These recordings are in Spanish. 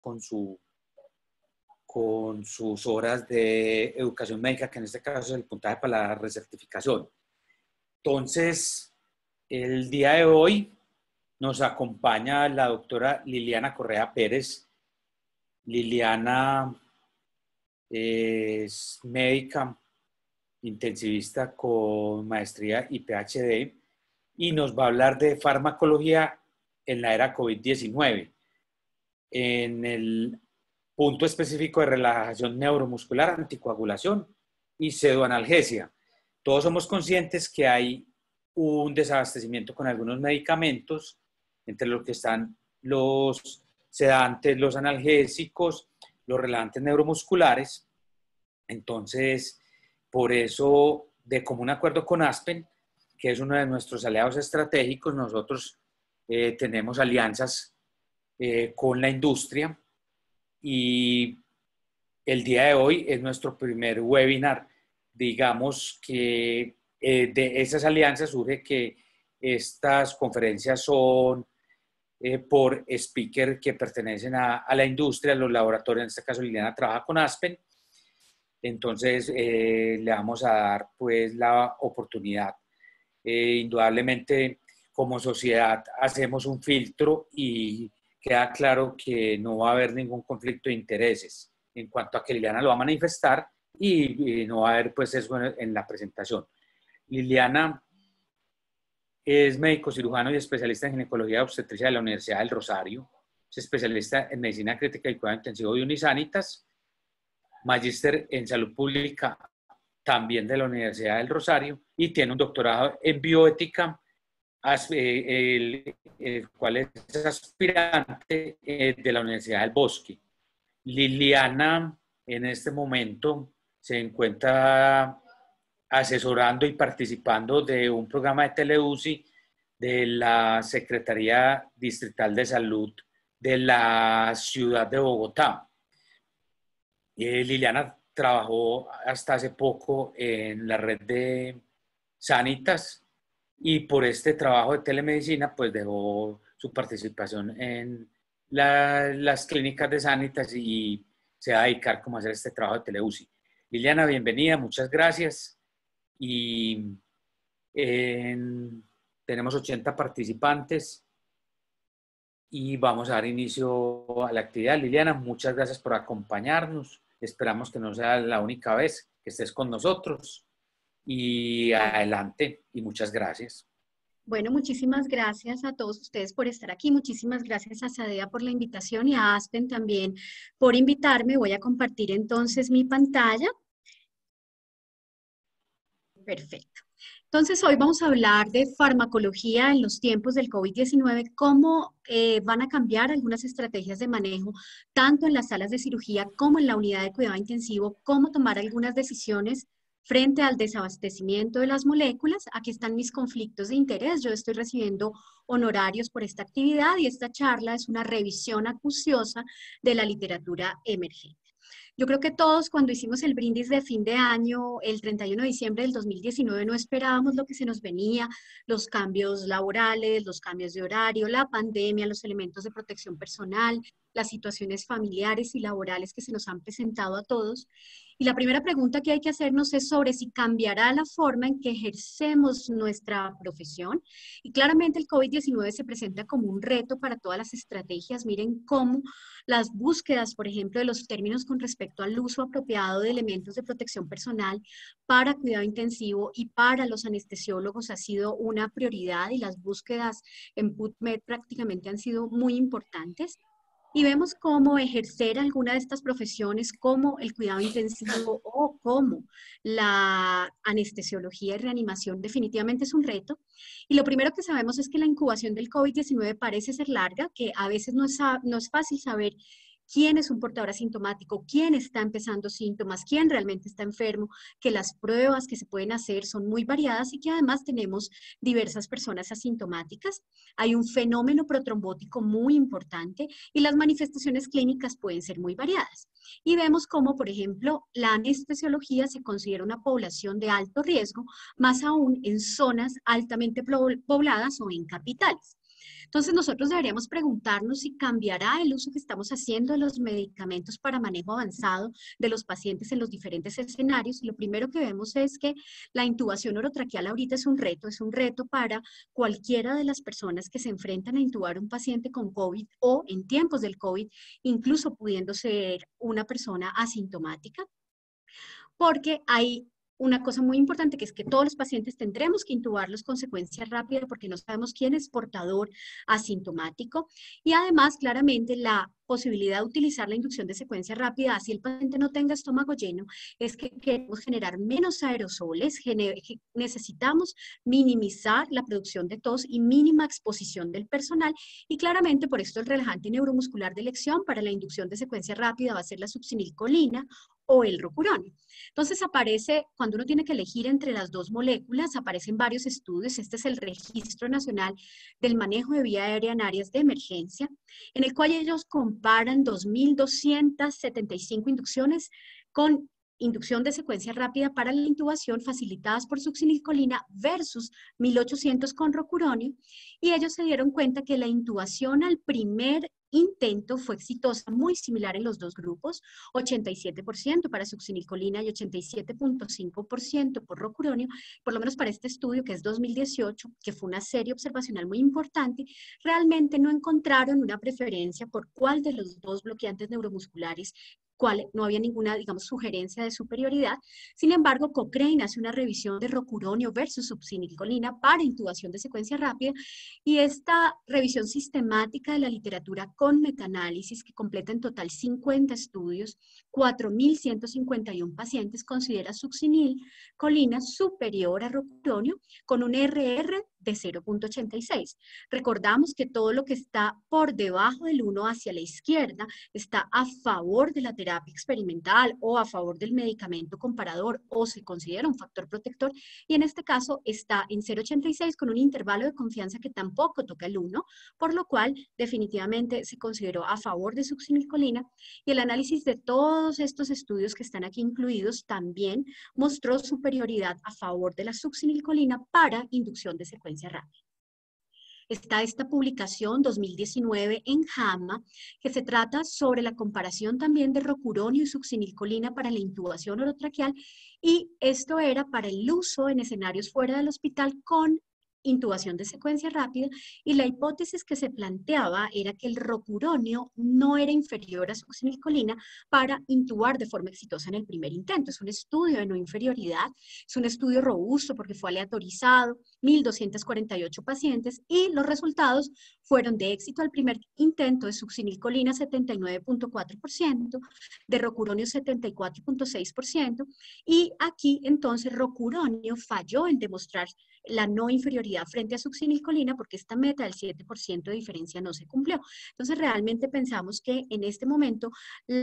con sus horas de educación médica, que en este caso es el puntaje para la recertificación. Entonces, el día de hoy nos acompaña la doctora Liliana Correa Pérez. Liliana es médica intensivista con maestría y PhD y nos va a hablar de farmacología en la era COVID-19. En el punto específico de relajación neuromuscular, anticoagulación y pseudoanalgesia. Todos somos conscientes que hay un desabastecimiento con algunos medicamentos, entre los que están los sedantes, los analgésicos, los relajantes neuromusculares. Entonces, por eso, de común acuerdo con Aspen, que es uno de nuestros aliados estratégicos, nosotros tenemos alianzas con la industria y el día de hoy es nuestro primer webinar. Digamos que de esas alianzas surge que estas conferencias son por speaker que pertenecen a la industria, a los laboratorios. En este caso Liliana trabaja con Aspen, entonces le vamos a dar pues la oportunidad. Indudablemente como sociedad hacemos un filtro y queda claro que no va a haber ningún conflicto de intereses en cuanto a que Liliana lo va a manifestar y no va a haber pues eso en la presentación. Liliana es médico cirujano y especialista en ginecología y obstetricia de la Universidad del Rosario. Es especialista en medicina crítica y cuidado intensivo de Unisanitas, magíster en salud pública también de la Universidad del Rosario y tiene un doctorado en bioética, el cual es aspirante de la Universidad del Bosque. Liliana en este momento se encuentra asesorando y participando de un programa de tele-UCI de la Secretaría Distrital de Salud de la ciudad de Bogotá. Liliana trabajó hasta hace poco en la red de Sanitas y por este trabajo de telemedicina pues dejó su participación en las clínicas de Sanitas y se va a dedicar como a hacer este trabajo de tele-UCI. Liliana, bienvenida, muchas gracias. Y tenemos 80 participantes y vamos a dar inicio a la actividad. Liliana, muchas gracias por acompañarnos. Esperamos que no sea la única vez que estés con nosotros. Y adelante, y muchas gracias. Bueno, muchísimas gracias a todos ustedes por estar aquí. Muchísimas gracias a Sadea por la invitación y a Aspen también por invitarme. Voy a compartir entonces mi pantalla. Perfecto. Entonces, hoy vamos a hablar de farmacología en los tiempos del COVID-19, cómo van a cambiar algunas estrategias de manejo, tanto en las salas de cirugía como en la unidad de cuidado intensivo, cómo tomar algunas decisiones frente al desabastecimiento de las moléculas. Aquí están mis conflictos de interés. Yo estoy recibiendo honorarios por esta actividad y esta charla es una revisión acuciosa de la literatura emergente. Yo creo que todos cuando hicimos el brindis de fin de año, el 31 de diciembre del 2019, no esperábamos lo que se nos venía, los cambios laborales, los cambios de horario, la pandemia, los elementos de protección personal, las situaciones familiares y laborales que se nos han presentado a todos. Y la primera pregunta que hay que hacernos es sobre si cambiará la forma en que ejercemos nuestra profesión. Y claramente el COVID-19 se presenta como un reto para todas las estrategias. Miren cómo las búsquedas, por ejemplo, de los términos con respecto al uso apropiado de elementos de protección personal para cuidado intensivo y para los anestesiólogos ha sido una prioridad y las búsquedas en PubMed prácticamente han sido muy importantes. Y vemos cómo ejercer alguna de estas profesiones como el cuidado intensivo o como la anestesiología y reanimación definitivamente es un reto. Y lo primero que sabemos es que la incubación del COVID-19 parece ser larga, que a veces no es fácil saber quién es un portador asintomático, quién está empezando síntomas, quién realmente está enfermo, que las pruebas que se pueden hacer son muy variadas y que además tenemos diversas personas asintomáticas. Hay un fenómeno protrombótico muy importante y las manifestaciones clínicas pueden ser muy variadas. Y vemos cómo, por ejemplo, la anestesiología se considera una población de alto riesgo, más aún en zonas altamente pobladas o en capitales. Entonces nosotros deberíamos preguntarnos si cambiará el uso que estamos haciendo de los medicamentos para manejo avanzado de los pacientes en los diferentes escenarios. Y lo primero que vemos es que la intubación orotraqueal ahorita es un reto para cualquiera de las personas que se enfrentan a intubar un paciente con COVID o en tiempos del COVID, incluso pudiendo ser una persona asintomática, porque hay una cosa muy importante que es que todos los pacientes tendremos que intubarlos con secuencia rápida porque no sabemos quién es portador asintomático y además claramente la posibilidad de utilizar la inducción de secuencia rápida así el paciente no tenga estómago lleno es que queremos generar menos aerosoles, necesitamos minimizar la producción de tos y mínima exposición del personal y claramente por esto el relajante neuromuscular de elección para la inducción de secuencia rápida va a ser la succinilcolina o el rocuronio. Entonces aparece, cuando uno tiene que elegir entre las dos moléculas, aparecen varios estudios. Este es el Registro Nacional del Manejo de Vía Aérea en Áreas de Emergencia, en el cual ellos comparan 2.275 inducciones con inducción de secuencia rápida para la intubación facilitadas por succinilcolina versus 1.800 con rocuronio, y ellos se dieron cuenta que la intubación al primer intento fue exitosa, muy similar en los dos grupos, 87% para succinilcolina y 87.5% por rocuronio, por lo menos para este estudio que es 2018, que fue una serie observacional muy importante, realmente no encontraron una preferencia por cuál de los dos bloqueantes neuromusculares, no había ninguna, digamos, sugerencia de superioridad. Sin embargo, Cochrane hace una revisión de rocuronio versus succinilcolina para intubación de secuencia rápida y esta revisión sistemática de la literatura con metaanálisis que completa en total 50 estudios, 4.151 pacientes, considera succinilcolina superior a rocuronio con un RR de 0.86. Recordamos que todo lo que está por debajo del 1 hacia la izquierda está a favor de la terapia experimental o a favor del medicamento comparador o se considera un factor protector y en este caso está en 0.86 con un intervalo de confianza que tampoco toca el 1, por lo cual definitivamente se consideró a favor de succinilcolina y el análisis de todos estos estudios que están aquí incluidos también mostró superioridad a favor de la succinilcolina para inducción de secuencia rápida. Está esta publicación 2019 en JAMA, que se trata sobre la comparación también de rocuronio y succinilcolina para la intubación orotraqueal, y esto era para el uso en escenarios fuera del hospital con intubación de secuencia rápida, y la hipótesis que se planteaba era que el rocuronio no era inferior a succinilcolina para intubar de forma exitosa en el primer intento. Es un estudio de no inferioridad, es un estudio robusto porque fue aleatorizado, 1.248 pacientes, y los resultados fueron de éxito al primer intento de succinilcolina 79.4%, de rocuronio 74.6%, y aquí entonces rocuronio falló en demostrar la no inferioridad frente a succinilcolina porque esta meta del 7% de diferencia no se cumplió. Entonces realmente pensamos que en este momento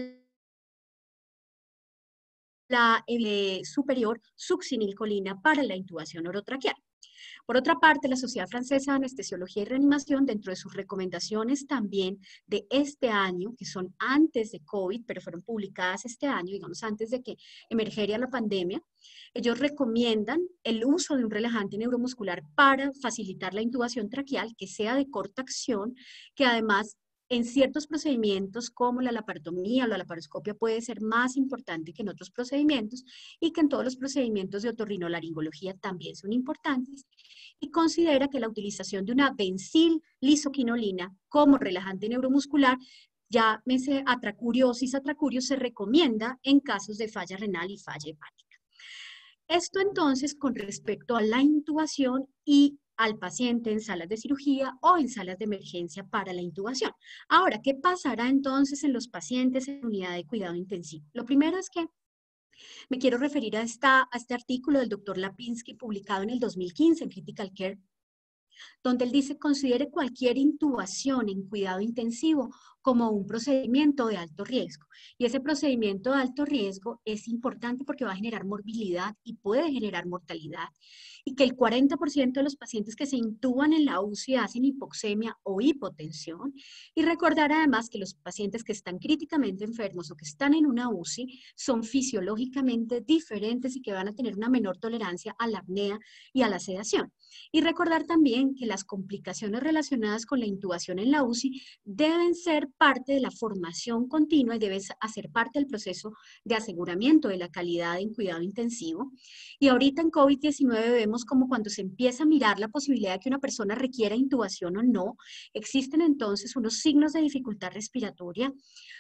la superior succinilcolina para la intubación orotraqueal. Por otra parte, la Sociedad Francesa de Anestesiología y Reanimación, dentro de sus recomendaciones también de este año, que son antes de COVID, pero fueron publicadas este año, digamos antes de que emergiera la pandemia, ellos recomiendan el uso de un relajante neuromuscular para facilitar la intubación traqueal, que sea de corta acción, que además en ciertos procedimientos como la laparotomía o la laparoscopia puede ser más importante que en otros procedimientos y que en todos los procedimientos de otorrinolaringología también son importantes, y considera que la utilización de una benzil-lisoquinolina como relajante neuromuscular, llámese atracuriosis, atracurio, se recomienda en casos de falla renal y falla hepática. Esto entonces con respecto a la intubación y al paciente en salas de cirugía o en salas de emergencia para la intubación. Ahora, ¿qué pasará entonces en los pacientes en unidad de cuidado intensivo? Lo primero es que me quiero referir a este artículo del doctor Lapinski publicado en el 2015 en Critical Care, donde él dice: considere cualquier intubación en cuidado intensivo como un procedimiento de alto riesgo. Y ese procedimiento de alto riesgo es importante porque va a generar morbilidad y puede generar mortalidad. Y que el 40% de los pacientes que se intuban en la UCI hacen hipoxemia o hipotensión. Y recordar además que los pacientes que están críticamente enfermos o que están en una UCI son fisiológicamente diferentes y que van a tener una menor tolerancia a la apnea y a la sedación. Y recordar también que las complicaciones relacionadas con la intubación en la UCI deben ser parte de la formación continua y deben hacer parte del proceso de aseguramiento de la calidad en cuidado intensivo. Y ahorita en COVID-19 vemos como cuando se empieza a mirar la posibilidad de que una persona requiera intubación o no, existen entonces unos signos de dificultad respiratoria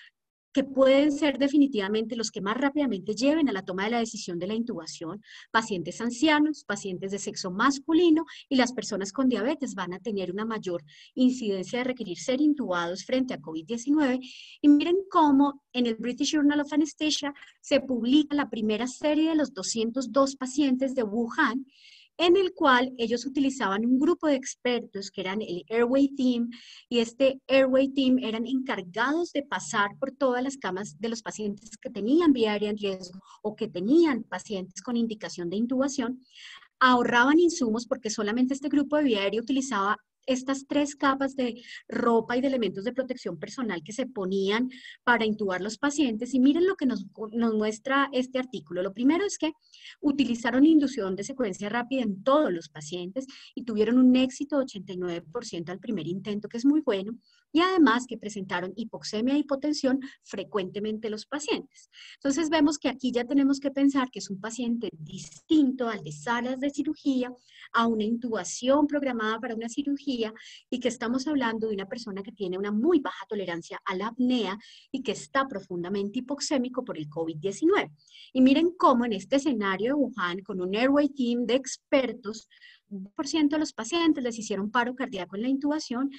que pueden ser definitivamente los que más rápidamente lleven a la toma de la decisión de la intubación. Pacientes ancianos, pacientes de sexo masculino y las personas con diabetes van a tener una mayor incidencia de requerir ser intubados frente a COVID-19. Y miren cómo en el British Journal of Anesthesia se publica la primera serie de los 202 pacientes de Wuhan, en el cual ellos utilizaban un grupo de expertos que eran el Airway Team, y este Airway Team eran encargados de pasar por todas las camas de los pacientes que tenían vía aérea en riesgo o que tenían pacientes con indicación de intubación. Ahorraban insumos porque solamente este grupo de vía aérea utilizaba estas 3 capas de ropa y de elementos de protección personal que se ponían para intubar los pacientes. Y miren lo que nos muestra este artículo. Lo primero es que utilizaron inducción de secuencia rápida en todos los pacientes y tuvieron un éxito de 89% al primer intento, que es muy bueno. Y además que presentaron hipoxemia e hipotensión frecuentemente los pacientes. Entonces vemos que aquí ya tenemos que pensar que es un paciente distinto al de salas de cirugía, a una intubación programada para una cirugía, y que estamos hablando de una persona que tiene una muy baja tolerancia a la apnea y que está profundamente hipoxémico por el COVID-19. Y miren cómo en este escenario de Wuhan, con un Airway Team de expertos, 2% de los pacientes les hicieron paro cardíaco en la intubación,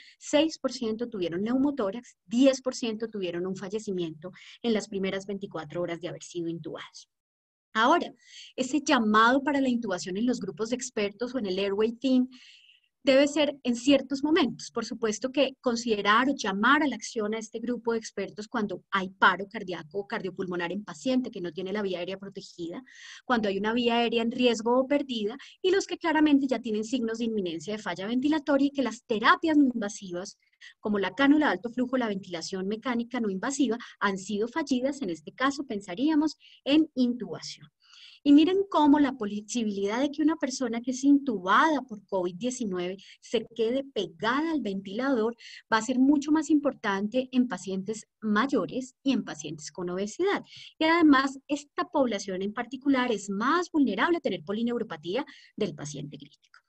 6% tuvieron neumotórax, 10% tuvieron un fallecimiento en las primeras 24 horas de haber sido intubados. Ahora, ese llamado para la intubación en los grupos de expertos o en el Airway Team debe ser en ciertos momentos. Por supuesto que considerar o llamar a la acción a este grupo de expertos cuando hay paro cardíaco o cardiopulmonar en paciente que no tiene la vía aérea protegida, cuando hay una vía aérea en riesgo o perdida, y los que claramente ya tienen signos de inminencia de falla ventilatoria y que las terapias no invasivas, como la cánula de alto flujo, la ventilación mecánica no invasiva, han sido fallidas. En este caso pensaríamos en intubación. Y miren cómo la posibilidad de que una persona que es intubada por COVID-19 se quede pegada al ventilador va a ser mucho más importante en pacientes mayores y en pacientes con obesidad. Y además, esta población en particular es más vulnerable a tener polineuropatía del paciente crítico.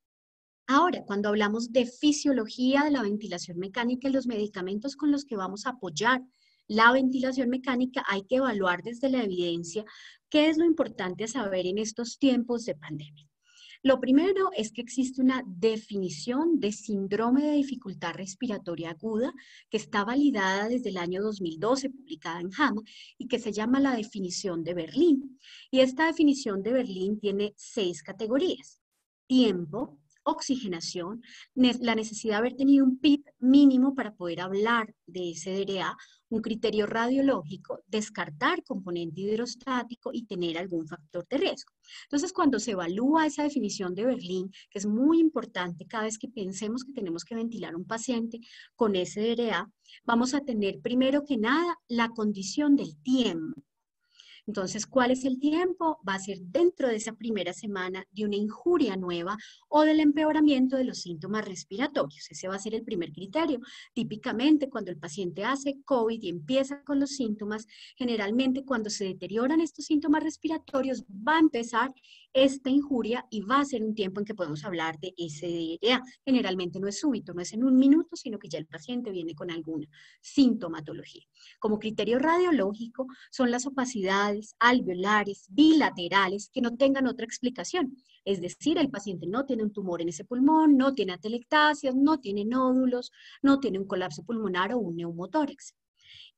Ahora, cuando hablamos de fisiología de la ventilación mecánica y los medicamentos con los que vamos a apoyar la ventilación mecánica, hay que evaluar desde la evidencia qué es lo importante a saber en estos tiempos de pandemia. Lo primero es que existe una definición de síndrome de dificultad respiratoria aguda que está validada desde el año 2012, publicada en JAMA, y que se llama la definición de Berlín. Y esta definición de Berlín tiene 6 categorías: tiempo, oxigenación, la necesidad de haber tenido un PIB mínimo para poder hablar de SDRA, un criterio radiológico, descartar componente hidrostático y tener algún factor de riesgo. Entonces, cuando se evalúa esa definición de Berlín, que es muy importante cada vez que pensemos que tenemos que ventilar a un paciente con SDRA, vamos a tener primero que nada la condición del tiempo. Entonces, ¿cuál es el tiempo? Va a ser dentro de esa primera semana de una injuria nueva o del empeoramiento de los síntomas respiratorios. Ese va a ser el primer criterio. Típicamente, cuando el paciente hace COVID y empieza con los síntomas, generalmente cuando se deterioran estos síntomas respiratorios, va a empezar esta injuria y va a ser un tiempo en que podemos hablar de SDRA. Generalmente no es súbito, no es en un minuto, sino que ya el paciente viene con alguna sintomatología. Como criterio radiológico son las opacidades alveolares, bilaterales, que no tengan otra explicación. Es decir, el paciente no tiene un tumor en ese pulmón, no tiene atelectasias, no tiene nódulos, no tiene un colapso pulmonar o un neumotórax. Y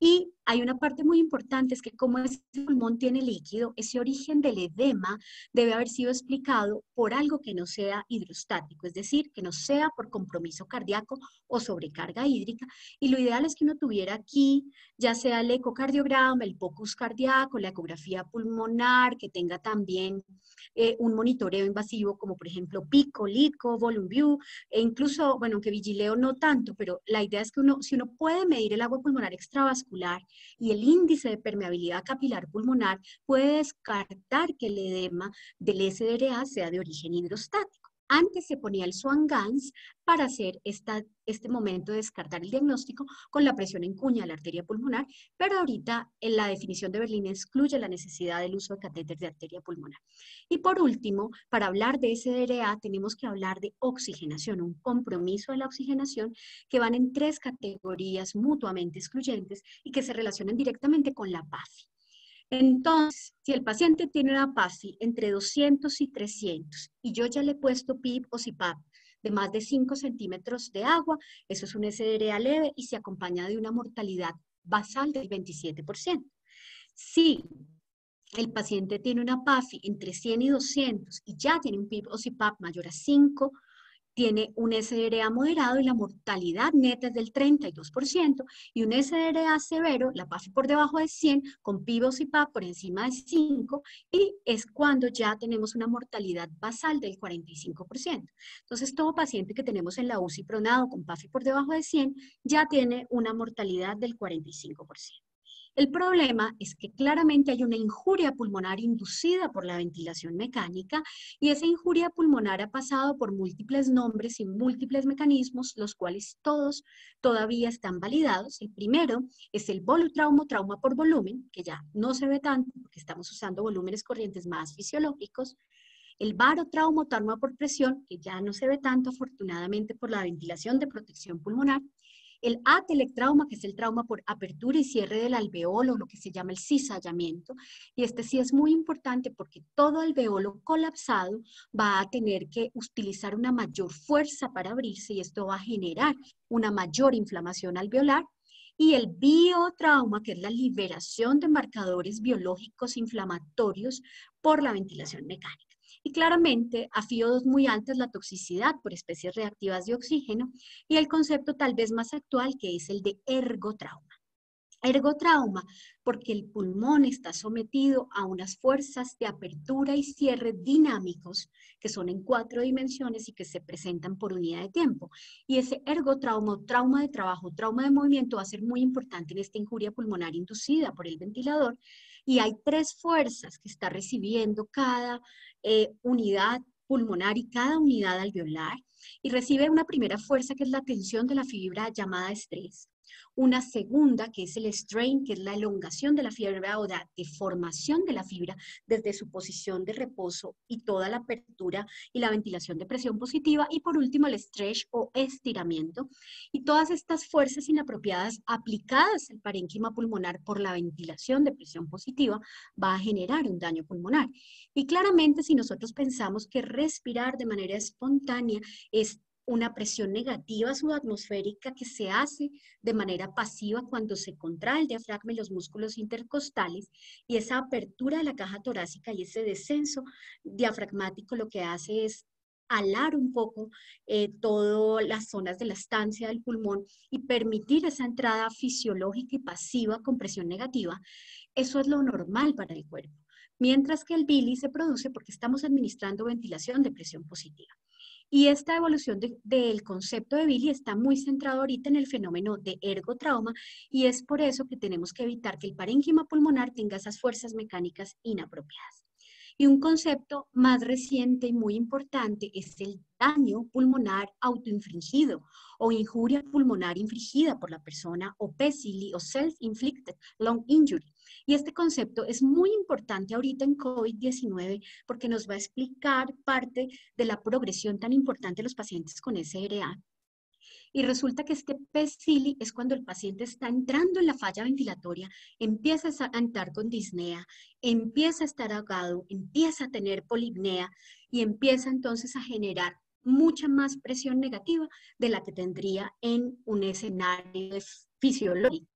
hay una parte muy importante, es que como ese pulmón tiene líquido, ese origen del edema debe haber sido explicado por algo que no sea hidrostático, es decir, que no sea por compromiso cardíaco o sobrecarga hídrica. Y lo ideal es que uno tuviera aquí, ya sea el ecocardiograma, el POCUS cardíaco, la ecografía pulmonar, que tenga también un monitoreo invasivo como por ejemplo PICO, LICO, VolumeView, e incluso, bueno, que Vigileo no tanto, pero la idea es que uno, si uno puede medir el agua pulmonar extravascular y el índice de permeabilidad capilar pulmonar, puede descartar que el edema del SDRA sea de origen hidrostático. Antes se ponía el Swan-Ganz para hacer este momento de descartar el diagnóstico con la presión en cuña de la arteria pulmonar, pero ahorita en la definición de Berlín excluye la necesidad del uso de catéter de arteria pulmonar. Y por último, para hablar de SDRA tenemos que hablar de oxigenación, un compromiso de la oxigenación que van en 3 categorías mutuamente excluyentes y que se relacionan directamente con la PAFI. Entonces, si el paciente tiene una PAFI entre 200 y 300 y yo ya le he puesto PIB o CPAP de más de 5 centímetros de agua, eso es un SDRA leve y se acompaña de una mortalidad basal del 27%. Si el paciente tiene una PAFI entre 100 y 200 y ya tiene un PIB o CPAP mayor a 5, tiene un SDRA moderado y la mortalidad neta es del 32%, y un SDRA severo, la PAFI por debajo de 100, con PIB o CPAP por encima de 5, y es cuando ya tenemos una mortalidad basal del 45%. Entonces, todo paciente que tenemos en la UCI pronado con PAFI por debajo de 100 ya tiene una mortalidad del 45%. El problema es que claramente hay una injuria pulmonar inducida por la ventilación mecánica y esa injuria pulmonar ha pasado por múltiples nombres y múltiples mecanismos, los cuales todos todavía están validados. El primero es el volutraumo, trauma por volumen, que ya no se ve tanto porque estamos usando volúmenes corrientes más fisiológicos. El barotrauma, trauma por presión, que ya no se ve tanto afortunadamente por la ventilación de protección pulmonar. El atelectrauma, que es el trauma por apertura y cierre del alveolo, lo que se llama el cizallamiento. Y este sí es muy importante porque todo alveolo colapsado va a tener que utilizar una mayor fuerza para abrirse y esto va a generar una mayor inflamación alveolar. Y el biotrauma, que es la liberación de marcadores biológicos inflamatorios por la ventilación mecánica. Y claramente a FiO2 muy alta es la toxicidad por especies reactivas de oxígeno y el concepto tal vez más actual que es el de ergotrauma. Ergotrauma, porque el pulmón está sometido a unas fuerzas de apertura y cierre dinámicos que son en 4 dimensiones y que se presentan por unidad de tiempo. Y ese ergotrauma, trauma de trabajo, trauma de movimiento va a ser muy importante en esta injuria pulmonar inducida por el ventilador. Y hay 3 fuerzas que está recibiendo cada unidad pulmonar y cada unidad alveolar. Y recibe una primera fuerza que es la tensión de la fibra llamada estrés. Una segunda, que es el strain, que es la elongación de la fibra o la deformación de la fibra desde su posición de reposo y toda la apertura y la ventilación de presión positiva. Y por último, el stretch o estiramiento. Y todas estas fuerzas inapropiadas aplicadas al parénquima pulmonar por la ventilación de presión positiva va a generar un daño pulmonar. Y claramente, si nosotros pensamos que respirar de manera espontánea es una presión negativa subatmosférica que se hace de manera pasiva cuando se contrae el diafragma y los músculos intercostales, y esa apertura de la caja torácica y ese descenso diafragmático lo que hace es alar un poco todas las zonas de la estancia del pulmón y permitir esa entrada fisiológica y pasiva con presión negativa. Eso es lo normal para el cuerpo. Mientras que el Billy se produce porque estamos administrando ventilación de presión positiva. Y esta evolución del concepto de Billy está muy centrado ahorita en el fenómeno de ergotrauma y es por eso que tenemos que evitar que el parénquima pulmonar tenga esas fuerzas mecánicas inapropiadas. Y un concepto más reciente y muy importante es el daño pulmonar autoinfligido o injuria pulmonar infligida por la persona o PSILI o Self-Inflicted Lung Injury. Y este concepto es muy importante ahorita en COVID-19 porque nos va a explicar parte de la progresión tan importante de los pacientes con SRA. Y resulta que este PSILI es cuando el paciente está entrando en la falla ventilatoria, empieza a entrar con disnea, empieza a estar ahogado, empieza a tener polipnea y empieza entonces a generar mucha más presión negativa de la que tendría en un escenario fisiológico.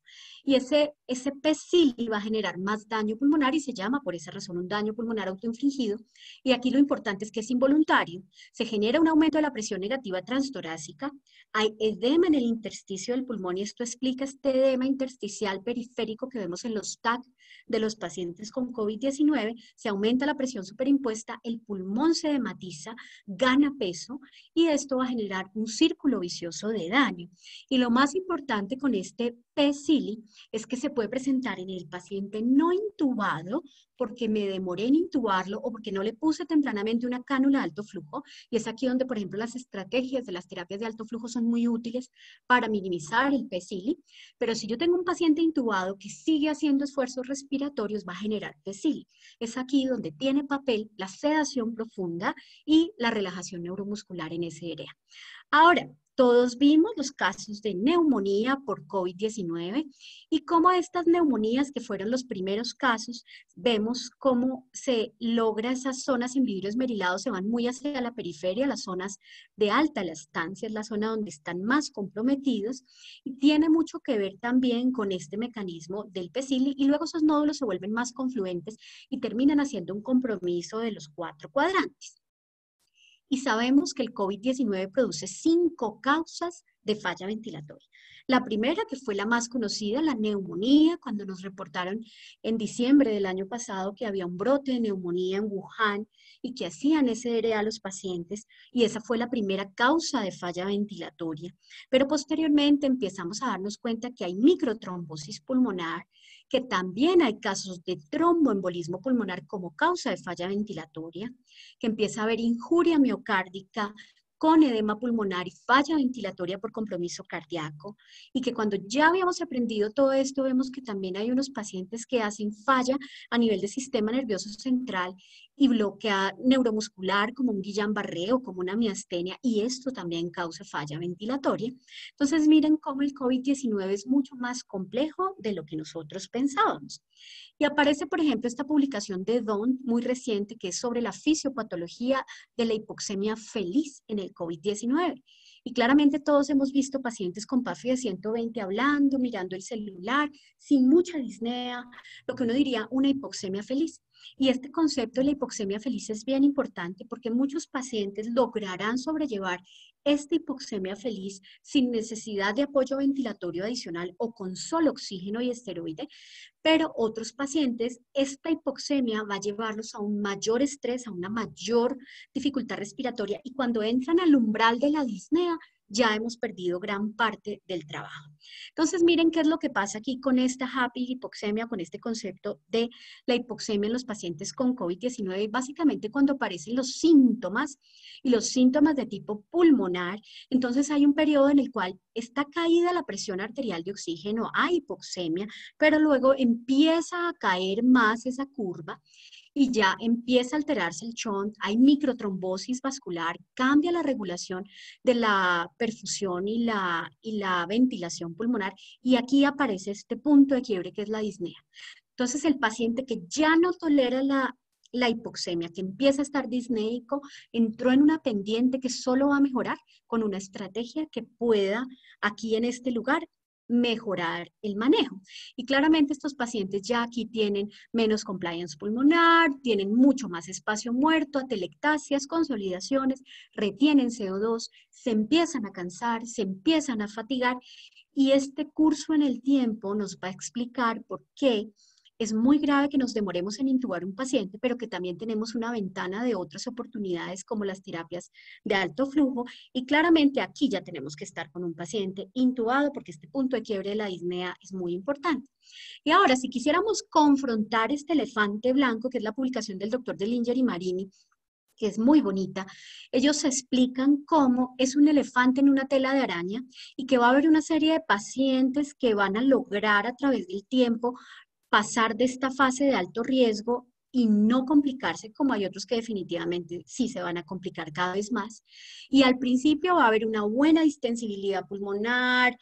Y ese PCILI va a generar más daño pulmonar y se llama por esa razón un daño pulmonar autoinfligido. Y aquí lo importante es que es involuntario, se genera un aumento de la presión negativa transtorácica, hay edema en el intersticio del pulmón y esto explica este edema intersticial periférico que vemos en los TAC de los pacientes con COVID-19, se aumenta la presión superimpuesta, el pulmón se edematiza, gana peso y esto va a generar un círculo vicioso de daño. Y lo más importante con este PCILI es que se puede presentar en el paciente no intubado porque me demoré en intubarlo o porque no le puse tempranamente una cánula de alto flujo. Y es aquí donde, por ejemplo, las estrategias de las terapias de alto flujo son muy útiles para minimizar el PCILI. Pero si yo tengo un paciente intubado que sigue haciendo esfuerzos respiratorios, va a generar PCILI. Es aquí donde tiene papel la sedación profunda y la relajación neuromuscular en ese área. Ahora, todos vimos los casos de neumonía por COVID-19 y cómo estas neumonías, que fueron los primeros casos, vemos cómo se logra esas zonas en vidrio esmerilado, se van muy hacia la periferia, las zonas de alta elastancia, es la zona donde están más comprometidos y tiene mucho que ver también con este mecanismo del PCILI y luego esos nódulos se vuelven más confluentes y terminan haciendo un compromiso de los 4 cuadrantes. Y sabemos que el COVID-19 produce 5 causas de falla ventilatoria. La primera, que fue la más conocida, la neumonía, cuando nos reportaron en diciembre del año pasado que había un brote de neumonía en Wuhan y que hacían SDRA a los pacientes, y esa fue la primera causa de falla ventilatoria. Pero posteriormente empezamos a darnos cuenta que hay microtrombosis pulmonar, que también hay casos de tromboembolismo pulmonar como causa de falla ventilatoria, que empieza a haber injuria miocárdica con edema pulmonar y falla ventilatoria por compromiso cardíaco, y que cuando ya habíamos aprendido todo esto, vemos que también hay unos pacientes que hacen falla a nivel del sistema nervioso central y bloquea neuromuscular como un Guillain-Barré o como una miastenia, y esto también causa falla ventilatoria. Entonces miren cómo el COVID-19 es mucho más complejo de lo que nosotros pensábamos. Y aparece, por ejemplo, esta publicación de Don, muy reciente, que es sobre la fisiopatología de la hipoxemia feliz en el COVID-19. Y claramente todos hemos visto pacientes con PAFI de 120 hablando, mirando el celular, sin mucha disnea, lo que uno diría una hipoxemia feliz. Y este concepto de la hipoxemia feliz es bien importante porque muchos pacientes lograrán sobrellevar esta hipoxemia feliz sin necesidad de apoyo ventilatorio adicional o con solo oxígeno y esteroide, pero otros pacientes, esta hipoxemia va a llevarlos a un mayor estrés, a una mayor dificultad respiratoria y cuando entran al umbral de la disnea, ya hemos perdido gran parte del trabajo. Entonces, miren qué es lo que pasa aquí con esta happy hipoxemia, con este concepto de la hipoxemia en los pacientes con COVID-19. Básicamente, cuando aparecen los síntomas y los síntomas de tipo pulmonar, entonces hay un periodo en el cual está caída la presión arterial de oxígeno, hay hipoxemia, pero luego empieza a caer más esa curva y ya empieza a alterarse el shunt, hay microtrombosis vascular, cambia la regulación de la perfusión y la ventilación pulmonar y aquí aparece este punto de quiebre que es la disnea. Entonces el paciente que ya no tolera la hipoxemia, que empieza a estar disneico, entró en una pendiente que solo va a mejorar con una estrategia que pueda aquí en este lugar mejorar el manejo. Y claramente estos pacientes ya aquí tienen menos compliance pulmonar, tienen mucho más espacio muerto, atelectasias, consolidaciones, retienen CO2, se empiezan a cansar, se empiezan a fatigar y este curso en el tiempo nos va a explicar por qué es muy grave que nos demoremos en intubar un paciente, pero que también tenemos una ventana de otras oportunidades como las terapias de alto flujo y claramente aquí ya tenemos que estar con un paciente intubado porque este punto de quiebre de la disnea es muy importante. Y ahora, si quisiéramos confrontar este elefante blanco, que es la publicación del doctor Delinger y Marini, que es muy bonita, ellos explican cómo es un elefante en una tela de araña y que va a haber una serie de pacientes que van a lograr a través del tiempo pasar de esta fase de alto riesgo y no complicarse, como hay otros que definitivamente sí se van a complicar cada vez más. Y al principio va a haber una buena distensibilidad pulmonar,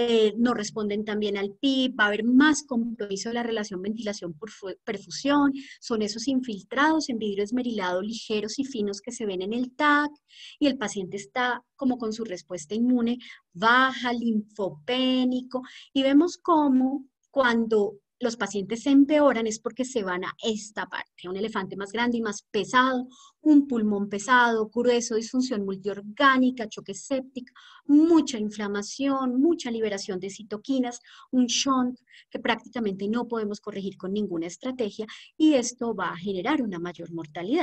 no responden también al PIP, va a haber más compromiso de la relación ventilación-perfusión, son esos infiltrados en vidrio esmerilado ligeros y finos que se ven en el TAC, y el paciente está como con su respuesta inmune baja, linfopénico, y vemos cómo cuando los pacientes se empeoran es porque se van a esta parte, un elefante más grande y más pesado, un pulmón pesado, grueso, disfunción multiorgánica, choque séptico, mucha inflamación, mucha liberación de citoquinas, un shunt que prácticamente no podemos corregir con ninguna estrategia y esto va a generar una mayor mortalidad.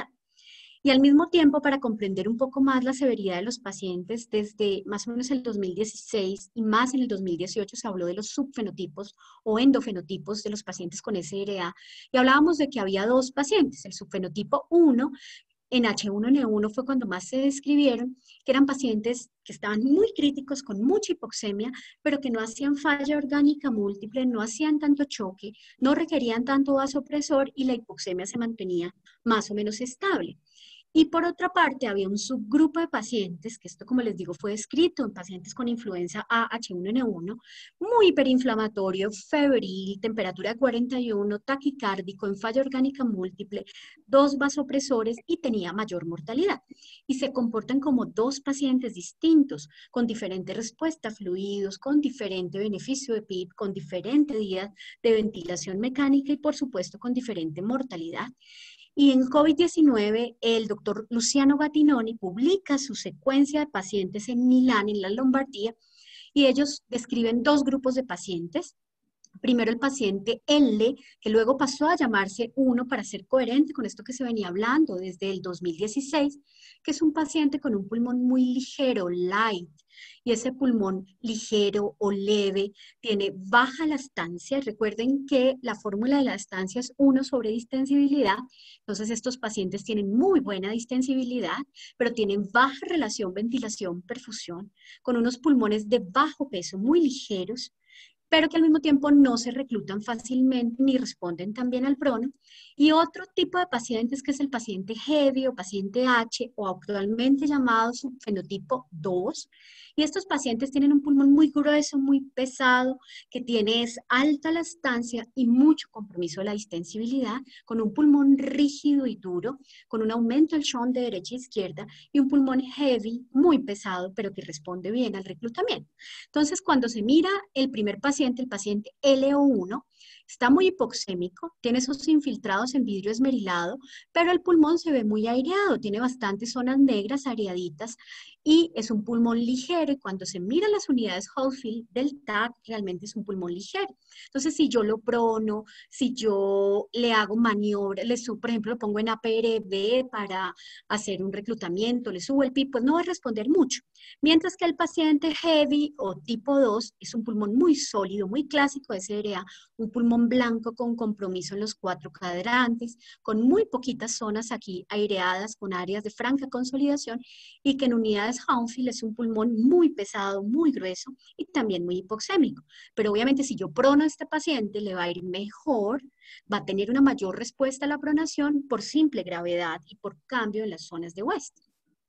Y al mismo tiempo, para comprender un poco más la severidad de los pacientes, desde más o menos el 2016 y más en el 2018 se habló de los subfenotipos o endofenotipos de los pacientes con SRA y hablábamos de que había dos pacientes, el subfenotipo 1 en H1N1 fue cuando más se describieron, que eran pacientes que estaban muy críticos, con mucha hipoxemia, pero que no hacían falla orgánica múltiple, no hacían tanto choque, no requerían tanto vasopresor y la hipoxemia se mantenía más o menos estable. Y por otra parte, había un subgrupo de pacientes, que esto, como les digo, fue descrito en pacientes con influenza A H1N1, muy hiperinflamatorio, febril, temperatura de 41, taquicárdico, en falla orgánica múltiple, 2 vasopresores y tenía mayor mortalidad. Y se comportan como dos pacientes distintos, con diferente respuesta a fluidos, con diferente beneficio de PIB, con diferente día de ventilación mecánica y, por supuesto, con diferente mortalidad. Y en COVID-19, el doctor Luciano Gattinoni publica su secuencia de pacientes en Milán, en la Lombardía, y ellos describen dos grupos de pacientes. Primero el paciente L, que luego pasó a llamarse 1 para ser coherente con esto que se venía hablando desde el 2016, que es un paciente con un pulmón muy ligero, light, y ese pulmón ligero o leve tiene baja elastancia. Recuerden que la fórmula de la elastancia es 1 sobre distensibilidad, entonces estos pacientes tienen muy buena distensibilidad, pero tienen baja relación ventilación-perfusión, con unos pulmones de bajo peso, muy ligeros, pero que al mismo tiempo no se reclutan fácilmente ni responden tan bien al prono. Y otro tipo de pacientes que es el paciente heavy o paciente H o actualmente llamado subfenotipo 2. Y estos pacientes tienen un pulmón muy grueso, muy pesado, que tiene alta elastancia y mucho compromiso de la distensibilidad, con un pulmón rígido y duro, con un aumento del shunt de derecha a izquierda y un pulmón heavy, muy pesado, pero que responde bien al reclutamiento. Entonces, cuando se mira el primer paciente, el paciente LO1, está muy hipoxémico, tiene esos infiltrados en vidrio esmerilado, pero el pulmón se ve muy aireado, tiene bastantes zonas negras aireaditas y es un pulmón ligero y cuando se miran las unidades Holdfield del TAC, realmente es un pulmón ligero. Entonces, si yo lo prono, si yo le hago maniobra, por ejemplo, lo pongo en APRB para hacer un reclutamiento, le subo el PIB, pues no va a responder mucho. Mientras que el paciente heavy o tipo 2 es un pulmón muy sólido, muy clásico de SRA, un pulmón blanco con compromiso en los 4 cadrantes, con muy poquitas zonas aquí aireadas, con áreas de franca consolidación y que en unidades Hownfield es un pulmón muy pesado, muy grueso y también muy hipoxémico. Pero obviamente si yo prono a este paciente le va a ir mejor, va a tener una mayor respuesta a la pronación por simple gravedad y por cambio en las zonas de West.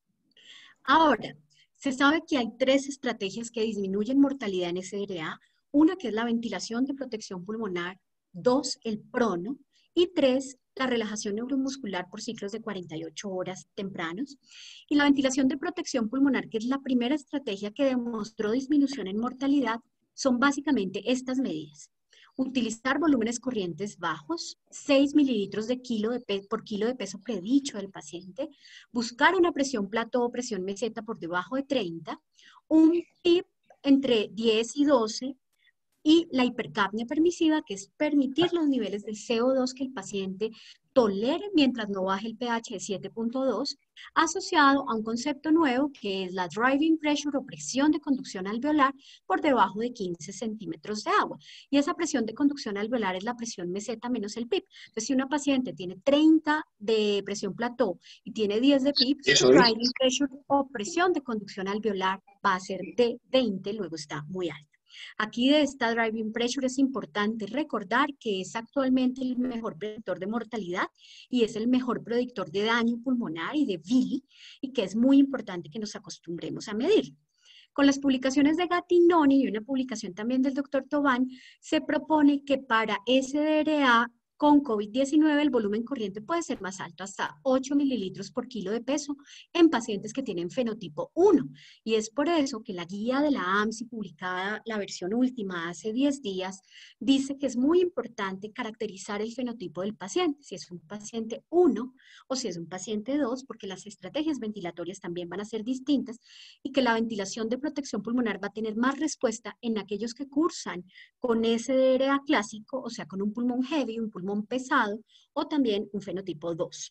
Ahora, se sabe que hay 3 estrategias que disminuyen mortalidad en SRA. Una que es la ventilación de protección pulmonar, 2, el prono, y 3, la relajación neuromuscular por ciclos de 48 horas tempranos. Y la ventilación de protección pulmonar, que es la primera estrategia que demostró disminución en mortalidad, son básicamente estas medidas. Utilizar volúmenes corrientes bajos, 6 mililitros por kilo de peso predicho del paciente, buscar una presión plató o presión meseta por debajo de 30, un PIB entre 10 y 12, y la hipercapnia permisiva, que es permitir los niveles de CO2 que el paciente tolere mientras no baje el pH de 7.2, asociado a un concepto nuevo que es la driving pressure o presión de conducción alveolar por debajo de 15 centímetros de agua. Y esa presión de conducción alveolar es la presión meseta menos el PIB. Entonces, si una paciente tiene 30 de presión plató y tiene 10 de PIB, su driving pressure o presión de conducción alveolar va a ser de 20, luego está muy alta. Aquí de esta driving pressure es importante recordar que es actualmente el mejor predictor de mortalidad y es el mejor predictor de daño pulmonar y de VILI y que es muy importante que nos acostumbremos a medir. Con las publicaciones de Gattinoni y una publicación también del doctor Tobán, se propone que para SDRA con COVID-19 el volumen corriente puede ser más alto, hasta 8 mililitros por kilo de peso en pacientes que tienen fenotipo 1. Y es por eso que la guía de la AMSI, publicada la versión última hace 10 días, dice que es muy importante caracterizar el fenotipo del paciente, si es un paciente 1 o si es un paciente 2, porque las estrategias ventilatorias también van a ser distintas y que la ventilación de protección pulmonar va a tener más respuesta en aquellos que cursan con SDRA clásico, o sea, con un pulmón heavy, un pulmón pesado, o también un fenotipo 2.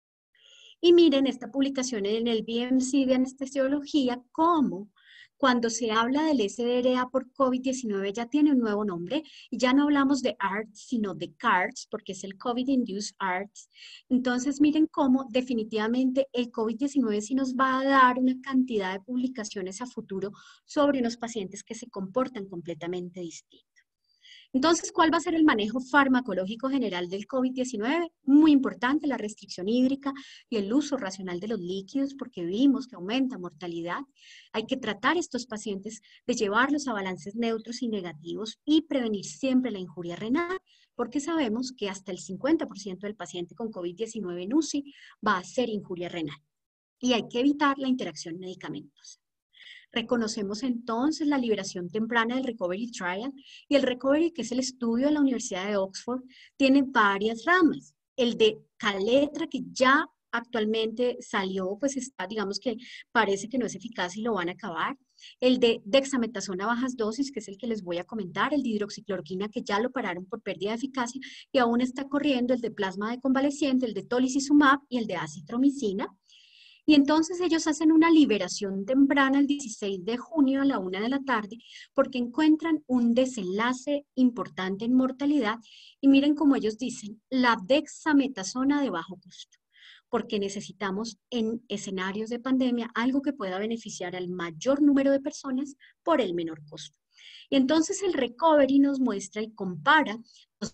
Y miren esta publicación en el BMC de anestesiología, cómo cuando se habla del SDRA por COVID-19 ya tiene un nuevo nombre y ya no hablamos de ARDS, sino de CARDS, porque es el COVID-Induced ARDS. Entonces miren cómo definitivamente el COVID-19 sí nos va a dar una cantidad de publicaciones a futuro sobre unos pacientes que se comportan completamente distintos. Entonces, ¿cuál va a ser el manejo farmacológico general del COVID-19? Muy importante, la restricción hídrica y el uso racional de los líquidos, porque vimos que aumenta mortalidad. Hay que tratar a estos pacientes de llevarlos a balances neutros y negativos y prevenir siempre la injuria renal, porque sabemos que hasta el 50% del paciente con COVID-19 en UCI va a ser injuria renal. Y hay que evitar la interacción medicamentosa. Reconocemos entonces la liberación temprana del Recovery Trial y el Recovery, que es el estudio de la Universidad de Oxford, tiene varias ramas. El de Caletra, que ya actualmente salió, pues está, digamos que parece que no es eficaz y lo van a acabar. El de dexametasona a bajas dosis, que es el que les voy a comentar, el de hidroxicloroquina, que ya lo pararon por pérdida de eficacia y aún está corriendo, el de plasma de convaleciente, el de tolicizumab y el de acitromicina. Y entonces ellos hacen una liberación temprana el 16 de junio a la 1 de la tarde porque encuentran un desenlace importante en mortalidad y miren cómo ellos dicen, la dexametasona de bajo costo, porque necesitamos en escenarios de pandemia algo que pueda beneficiar al mayor número de personas por el menor costo. Y entonces el recovery nos muestra y compara los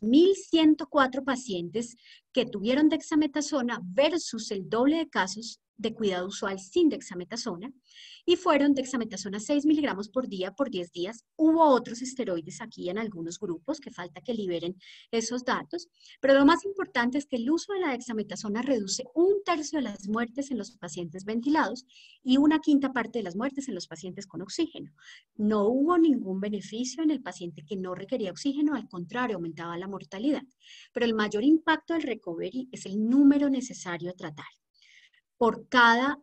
1.104 pacientes que tuvieron dexametasona versus el doble de casos de cuidado usual sin dexametasona y fueron dexametasona 6 miligramos por día por 10 días. Hubo otros esteroides aquí en algunos grupos que falta que liberen esos datos, pero lo más importante es que el uso de la dexametasona reduce 1/3 de las muertes en los pacientes ventilados y 1/5 parte de las muertes en los pacientes con oxígeno. No hubo ningún beneficio en el paciente que no requería oxígeno, al contrario, aumentaba la mortalidad. Pero el mayor impacto del recovery es el número necesario a tratar. Por cada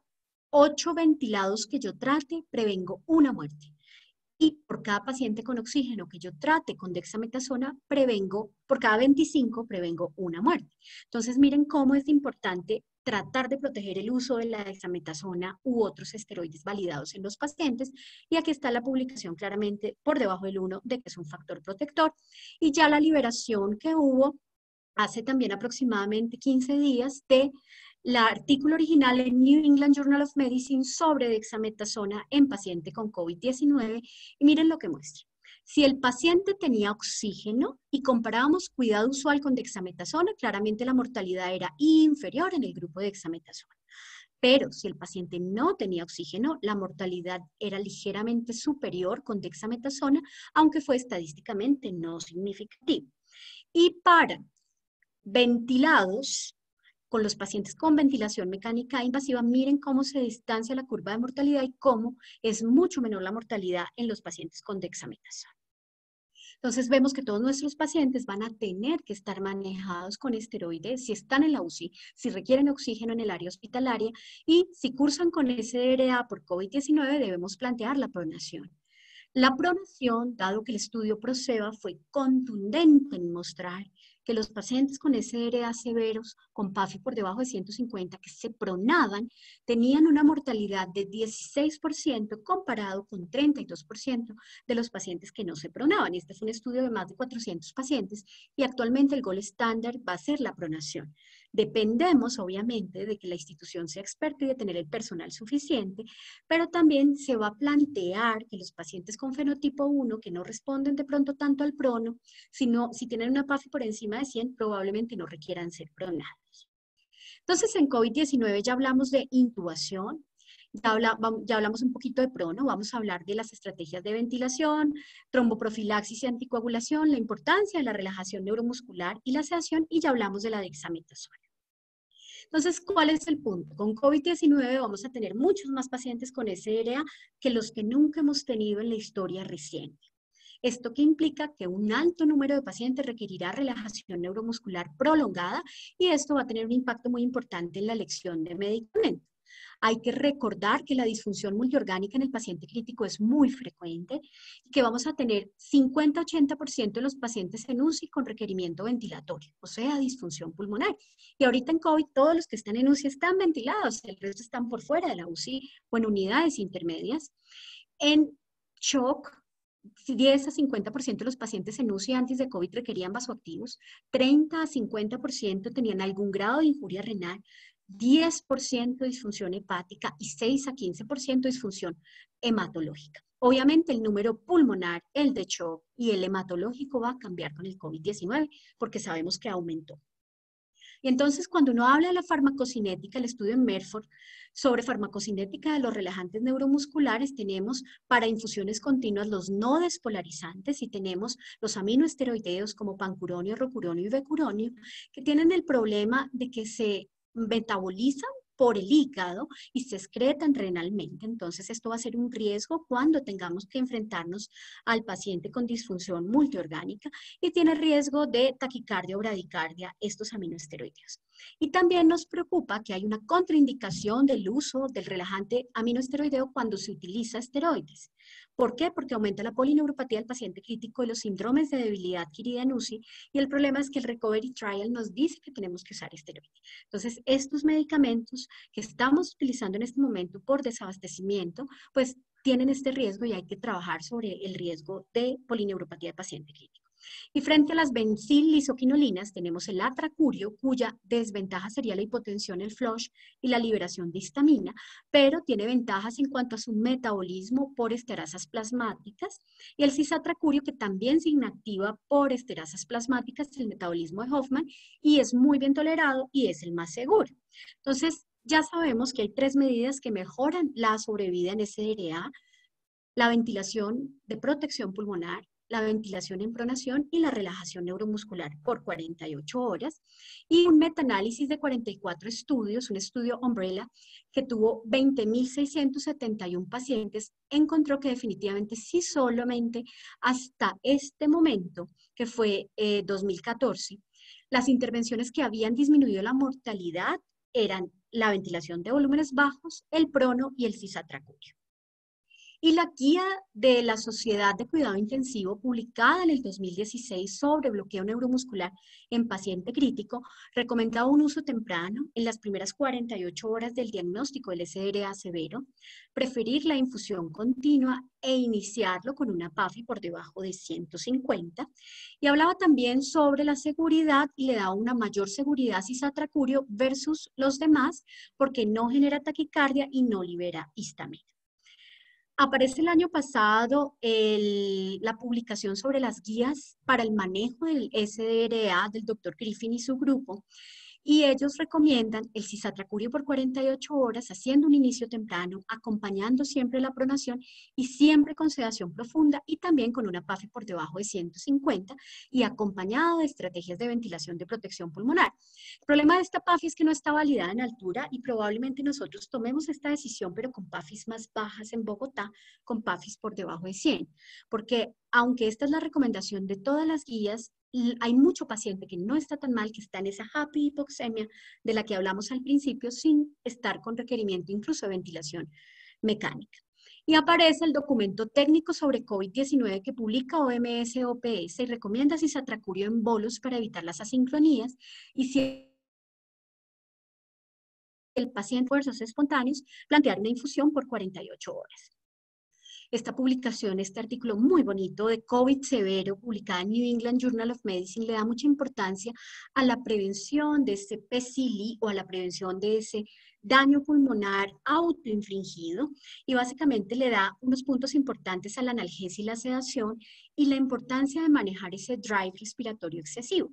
8 ventilados que yo trate, prevengo una muerte. Y por cada paciente con oxígeno que yo trate con dexametasona, por cada 25, prevengo una muerte. Entonces, miren cómo es importante tratar de proteger el uso de la dexametasona u otros esteroides validados en los pacientes. Y aquí está la publicación claramente por debajo del 1 de que es un factor protector. Y ya la liberación que hubo hace también aproximadamente 15 días de el artículo original en New England Journal of Medicine sobre dexametasona en paciente con COVID-19 y miren lo que muestra. Si el paciente tenía oxígeno y comparábamos cuidado usual con dexametasona, claramente la mortalidad era inferior en el grupo de dexametasona. Pero si el paciente no tenía oxígeno, la mortalidad era ligeramente superior con dexametasona, aunque fue estadísticamente no significativo. Y para ventilados, con los pacientes con ventilación mecánica invasiva, miren cómo se distancia la curva de mortalidad y cómo es mucho menor la mortalidad en los pacientes con dexametasona. Entonces vemos que todos nuestros pacientes van a tener que estar manejados con esteroides si están en la UCI, si requieren oxígeno en el área hospitalaria y si cursan con SDRA por COVID-19 debemos plantear la pronación. La pronación, dado que el estudio PROSEBA fue contundente en mostrar que los pacientes con SDRA severos, con PAFI por debajo de 150, que se pronaban, tenían una mortalidad de 16% comparado con 32% de los pacientes que no se pronaban. Este fue un estudio de más de 400 pacientes y actualmente el gold estándar va a ser la pronación. Dependemos, obviamente, de que la institución sea experta y de tener el personal suficiente, pero también se va a plantear que los pacientes con fenotipo 1, que no responden de pronto tanto al prono, sino si tienen una PAFI por encima de 100, probablemente no requieran ser pronados. Entonces, en COVID-19 ya hablamos de intubación Ya hablamos un poquito de prono, vamos a hablar de las estrategias de ventilación, tromboprofilaxis y anticoagulación, la importancia de la relajación neuromuscular y la sedación, y ya hablamos de la dexametasona. Entonces, ¿cuál es el punto? Con COVID-19 vamos a tener muchos más pacientes con SRA que los que nunca hemos tenido en la historia reciente. Esto que implica que un alto número de pacientes requerirá relajación neuromuscular prolongada y esto va a tener un impacto muy importante en la elección de medicamentos. Hay que recordar que la disfunción multiorgánica en el paciente crítico es muy frecuente y que vamos a tener 50-80% de los pacientes en UCI con requerimiento ventilatorio, o sea, disfunción pulmonar. Y ahorita en COVID todos los que están en UCI están ventilados, el resto están por fuera de la UCI o en unidades intermedias. En shock, 10 a 50% de los pacientes en UCI antes de COVID requerían vasoactivos, 30 a 50% tenían algún grado de injuria renal, 10% disfunción hepática y 6 a 15% disfunción hematológica. Obviamente el número pulmonar, el de shock y el hematológico va a cambiar con el COVID-19 porque sabemos que aumentó. Y entonces, cuando uno habla de la farmacocinética, el estudio en Medford sobre farmacocinética de los relajantes neuromusculares, tenemos para infusiones continuas los no despolarizantes y tenemos los aminoesteroideos como pancuronio, rocuronio y becuronio, que tienen el problema de que se metabolizan por el hígado y se excretan renalmente. Entonces, esto va a ser un riesgo cuando tengamos que enfrentarnos al paciente con disfunción multiorgánica y tiene riesgo de taquicardia o bradicardia estos aminoesteroideos. Y también nos preocupa que hay una contraindicación del uso del relajante aminoesteroideo cuando se utiliza esteroides. ¿Por qué? Porque aumenta la polineuropatía del paciente crítico y los síndromes de debilidad adquirida en UCI, y el problema es que el Recovery Trial nos dice que tenemos que usar esteroides. Entonces, estos medicamentos que estamos utilizando en este momento por desabastecimiento, pues tienen este riesgo y hay que trabajar sobre el riesgo de polineuropatía del paciente clínico. Y frente a las benzil-lisoquinolinas tenemos el atracurio, cuya desventaja sería la hipotensión, el flush y la liberación de histamina, pero tiene ventajas en cuanto a su metabolismo por esterasas plasmáticas, y el cisatracurio, que también se inactiva por esterasas plasmáticas, el metabolismo de Hoffman, y es muy bien tolerado y es el más seguro. Entonces, ya sabemos que hay 3 medidas que mejoran la sobrevida en SRA: la ventilación de protección pulmonar, la ventilación en pronación y la relajación neuromuscular por 48 horas. Y un metaanálisis de 44 estudios, un estudio Umbrella, que tuvo 20.671 pacientes, encontró que definitivamente sí, solamente hasta este momento, que fue 2014, las intervenciones que habían disminuido la mortalidad eran la ventilación de volúmenes bajos, el prono y el cisatracurio. Y la guía de la Sociedad de Cuidado Intensivo, publicada en el 2016 sobre bloqueo neuromuscular en paciente crítico, recomendaba un uso temprano en las primeras 48 horas del diagnóstico del SRA severo, preferir la infusión continua e iniciarlo con una PAFI por debajo de 150. Y hablaba también sobre la seguridad y le daba una mayor seguridad a cisatracurio versus los demás porque no genera taquicardia y no libera histamina. Aparece el año pasado la publicación sobre las guías para el manejo del SRA del Dr. Griffin y su grupo, y ellos recomiendan el cisatracurio por 48 horas, haciendo un inicio temprano, acompañando siempre la pronación y siempre con sedación profunda y también con una PAFI por debajo de 150 y acompañado de estrategias de ventilación de protección pulmonar. El problema de esta PAFI es que no está validada en altura y probablemente nosotros tomemos esta decisión, pero con PAFIs más bajas en Bogotá, con PAFIs por debajo de 100, porque aunque esta es la recomendación de todas las guías, hay mucho paciente que no está tan mal, que está en esa happy hipoxemia de la que hablamos al principio, sin estar con requerimiento incluso de ventilación mecánica. Y aparece el documento técnico sobre COVID-19 que publica OMS-OPS y recomienda cisatracurio en bolos para evitar las asincronías, y si el paciente fuerzas espontáneos, plantear una infusión por 48 horas. Esta publicación, este artículo muy bonito de COVID severo, publicada en New England Journal of Medicine, le da mucha importancia a la prevención de ese PCLI o a la prevención de ese daño pulmonar autoinfligido, y básicamente le da unos puntos importantes a la analgesia y la sedación y la importancia de manejar ese drive respiratorio excesivo.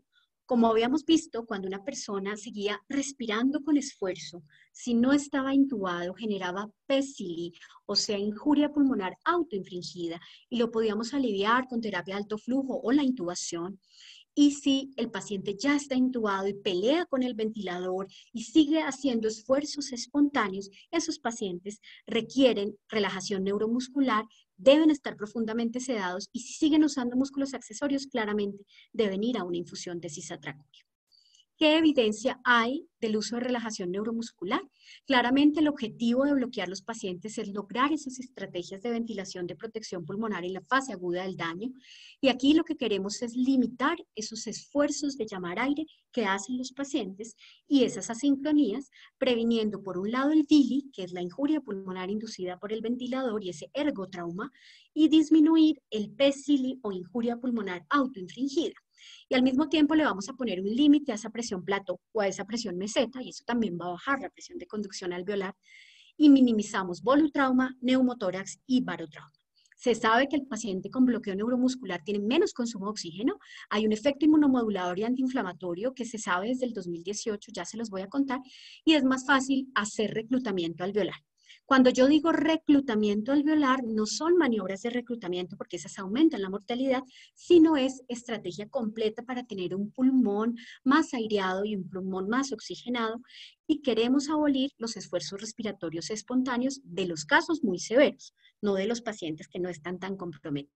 Como habíamos visto, cuando una persona seguía respirando con esfuerzo, si no estaba intubado, generaba PESILI, o sea, injuria pulmonar autoinfligida, y lo podíamos aliviar con terapia de alto flujo o la intubación. Y si el paciente ya está intubado y pelea con el ventilador y sigue haciendo esfuerzos espontáneos, esos pacientes requieren relajación neuromuscular, deben estar profundamente sedados y si siguen usando músculos accesorios, claramente deben ir a una infusión de cisatracurio. ¿Qué evidencia hay del uso de relajación neuromuscular? Claramente el objetivo de bloquear los pacientes es lograr esas estrategias de ventilación de protección pulmonar en la fase aguda del daño. Y aquí lo que queremos es limitar esos esfuerzos de llamar aire que hacen los pacientes y esas asincronías, previniendo por un lado el DILI, que es la injuria pulmonar inducida por el ventilador y ese ergotrauma, y disminuir el PESILI o injuria pulmonar autoinfligida. Y al mismo tiempo le vamos a poner un límite a esa presión plato o a esa presión meseta, y eso también va a bajar la presión de conducción alveolar, y minimizamos volutrauma, neumotórax y barotrauma. Se sabe que el paciente con bloqueo neuromuscular tiene menos consumo de oxígeno, hay un efecto inmunomodulador y antiinflamatorio que se sabe desde el 2018, ya se los voy a contar, y es más fácil hacer reclutamiento alveolar. Cuando yo digo reclutamiento alveolar, no son maniobras de reclutamiento porque esas aumentan la mortalidad, sino es estrategia completa para tener un pulmón más aireado y un pulmón más oxigenado y queremos abolir los esfuerzos respiratorios espontáneos de los casos muy severos, no de los pacientes que no están tan comprometidos.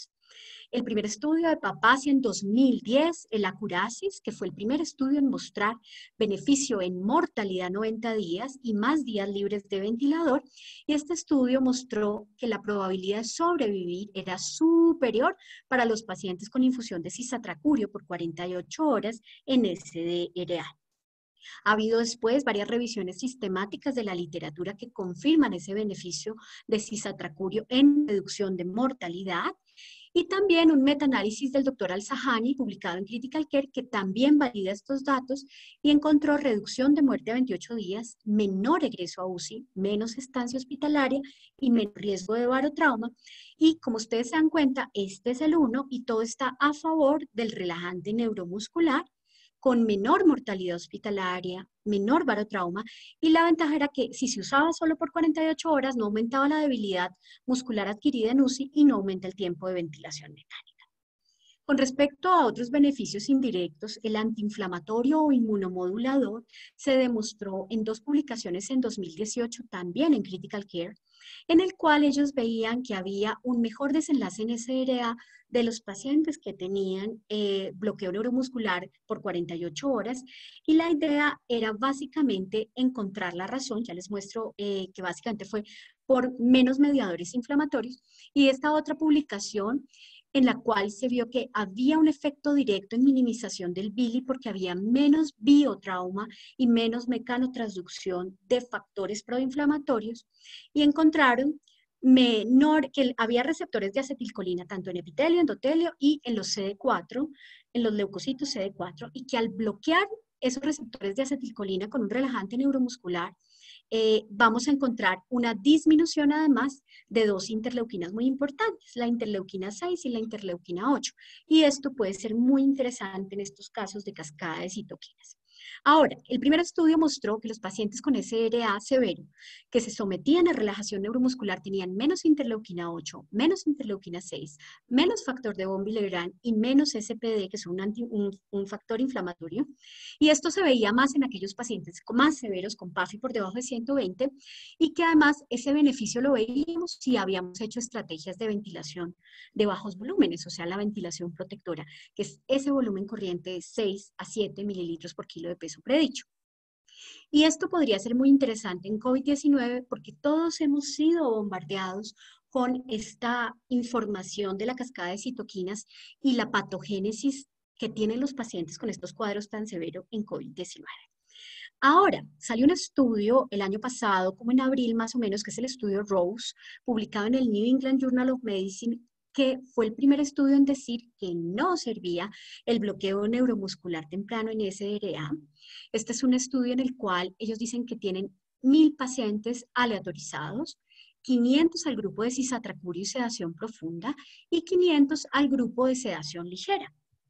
El primer estudio de Papacia en 2010, el Acurasis, que fue el primer estudio en mostrar beneficio en mortalidad 90 días y más días libres de ventilador. Y este estudio mostró que la probabilidad de sobrevivir era superior para los pacientes con infusión de cisatracurio por 48 horas en SDRA. Ha habido después varias revisiones sistemáticas de la literatura que confirman ese beneficio de cisatracurio en reducción de mortalidad. Y también un metaanálisis del doctor Al-Sahani, publicado en Critical Care, que también valida estos datos y encontró reducción de muerte a 28 días, menor egreso a UCI, menos estancia hospitalaria y menos riesgo de barotrauma. Y como ustedes se dan cuenta, este es el 1 y todo está a favor del relajante neuromuscular, con menor mortalidad hospitalaria, menor barotrauma, y la ventaja era que si se usaba solo por 48 horas no aumentaba la debilidad muscular adquirida en UCI y no aumenta el tiempo de ventilación mecánica. Con respecto a otros beneficios indirectos, el antiinflamatorio o inmunomodulador se demostró en 2 publicaciones en 2018, también en Critical Care, en el cual ellos veían que había un mejor desenlace en SDRA de los pacientes que tenían bloqueo neuromuscular por 48 horas y la idea era básicamente encontrar la razón, ya les muestro que básicamente fue por menos mediadores inflamatorios y esta otra publicación en la cual se vio que había un efecto directo en minimización del BILI porque había menos biotrauma y menos mecanotransducción de factores proinflamatorios y encontraron que había receptores de acetilcolina tanto en epitelio, endotelio y en los CD4, en los leucocitos CD4 y que al bloquear esos receptores de acetilcolina con un relajante neuromuscular vamos a encontrar una disminución además de 2 interleuquinas muy importantes, la interleuquina 6 y la interleuquina 8. Y esto puede ser muy interesante en estos casos de cascada de citoquinas. Ahora, el primer estudio mostró que los pacientes con SDRA severo que se sometían a relajación neuromuscular tenían menos interleuquina 8, menos interleuquina 6, menos factor de von Willebrand y menos SPD, que es un factor inflamatorio. Y esto se veía más en aquellos pacientes más severos con PAFI por debajo de 120 y que además ese beneficio lo veíamos si habíamos hecho estrategias de ventilación de bajos volúmenes, o sea, la ventilación protectora, que es ese volumen corriente de 6 a 7 mililitros por kilo de peso predicho. Y esto podría ser muy interesante en COVID-19 porque todos hemos sido bombardeados con esta información de la cascada de citoquinas y la patogénesis que tienen los pacientes con estos cuadros tan severos en COVID-19. Ahora, salió un estudio el año pasado, como en abril más o menos, que es el estudio Rose, publicado en el New England Journal of Medicine, que fue el primer estudio en decir que no servía el bloqueo neuromuscular temprano en SDRA. Este es un estudio en el cual ellos dicen que tienen 1000 pacientes aleatorizados, 500 al grupo de cisatracurio y sedación profunda y 500 al grupo de sedación ligera.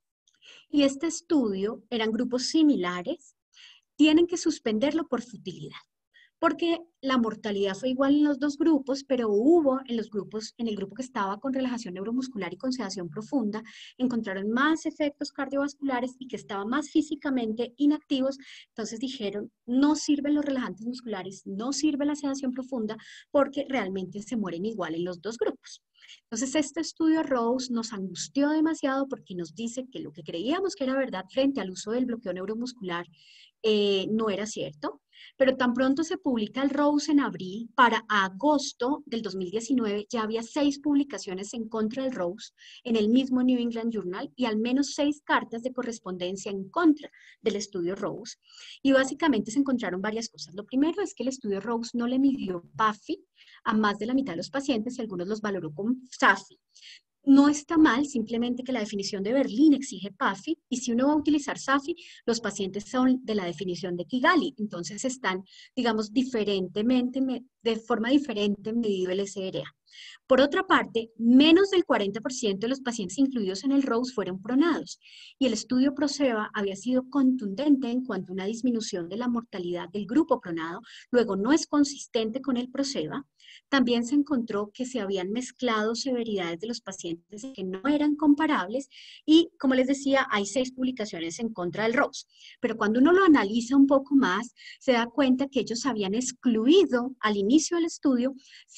Y este estudio eran grupos similares, tienen que suspenderlo por futilidad, porque la mortalidad fue igual en los dos grupos, pero hubo en los grupos, en el grupo que estaba con relajación neuromuscular y con sedación profunda, encontraron más efectos cardiovasculares y que estaban más físicamente inactivos. Entonces dijeron, no sirven los relajantes musculares, no sirve la sedación profunda, porque realmente se mueren igual en los dos grupos. Entonces, este estudio Rose nos angustió demasiado porque nos dice que lo que creíamos que era verdad frente al uso del bloqueo neuromuscular no era cierto, pero tan pronto se publica el Rose en abril, para agosto del 2019 ya había 6 publicaciones en contra del Rose en el mismo New England Journal y al menos 6 cartas de correspondencia en contra del estudio Rose. Y básicamente se encontraron varias cosas. Lo primero es que el estudio Rose no le midió PAFI a más de la mitad de los pacientes y algunos los valoró con SAFI. No está mal, simplemente que la definición de Berlín exige PAFI, y si uno va a utilizar SAFI, los pacientes son de la definición de Kigali, entonces están, digamos, diferentemente, de forma diferente medido el SDRA. Por otra parte, menos del 40% de los pacientes incluidos en el Rose fueron pronados, y el estudio PROSEBA había sido contundente en cuanto a una disminución de la mortalidad del grupo pronado, luego no es consistente con el PROSEBA. También se encontró que se habían mezclado severidades de los pacientes que no eran comparables y, como les decía, hay 6 publicaciones en contra del Rose. Pero cuando uno lo analiza un poco más, se da cuenta que ellos habían excluido al inicio del estudio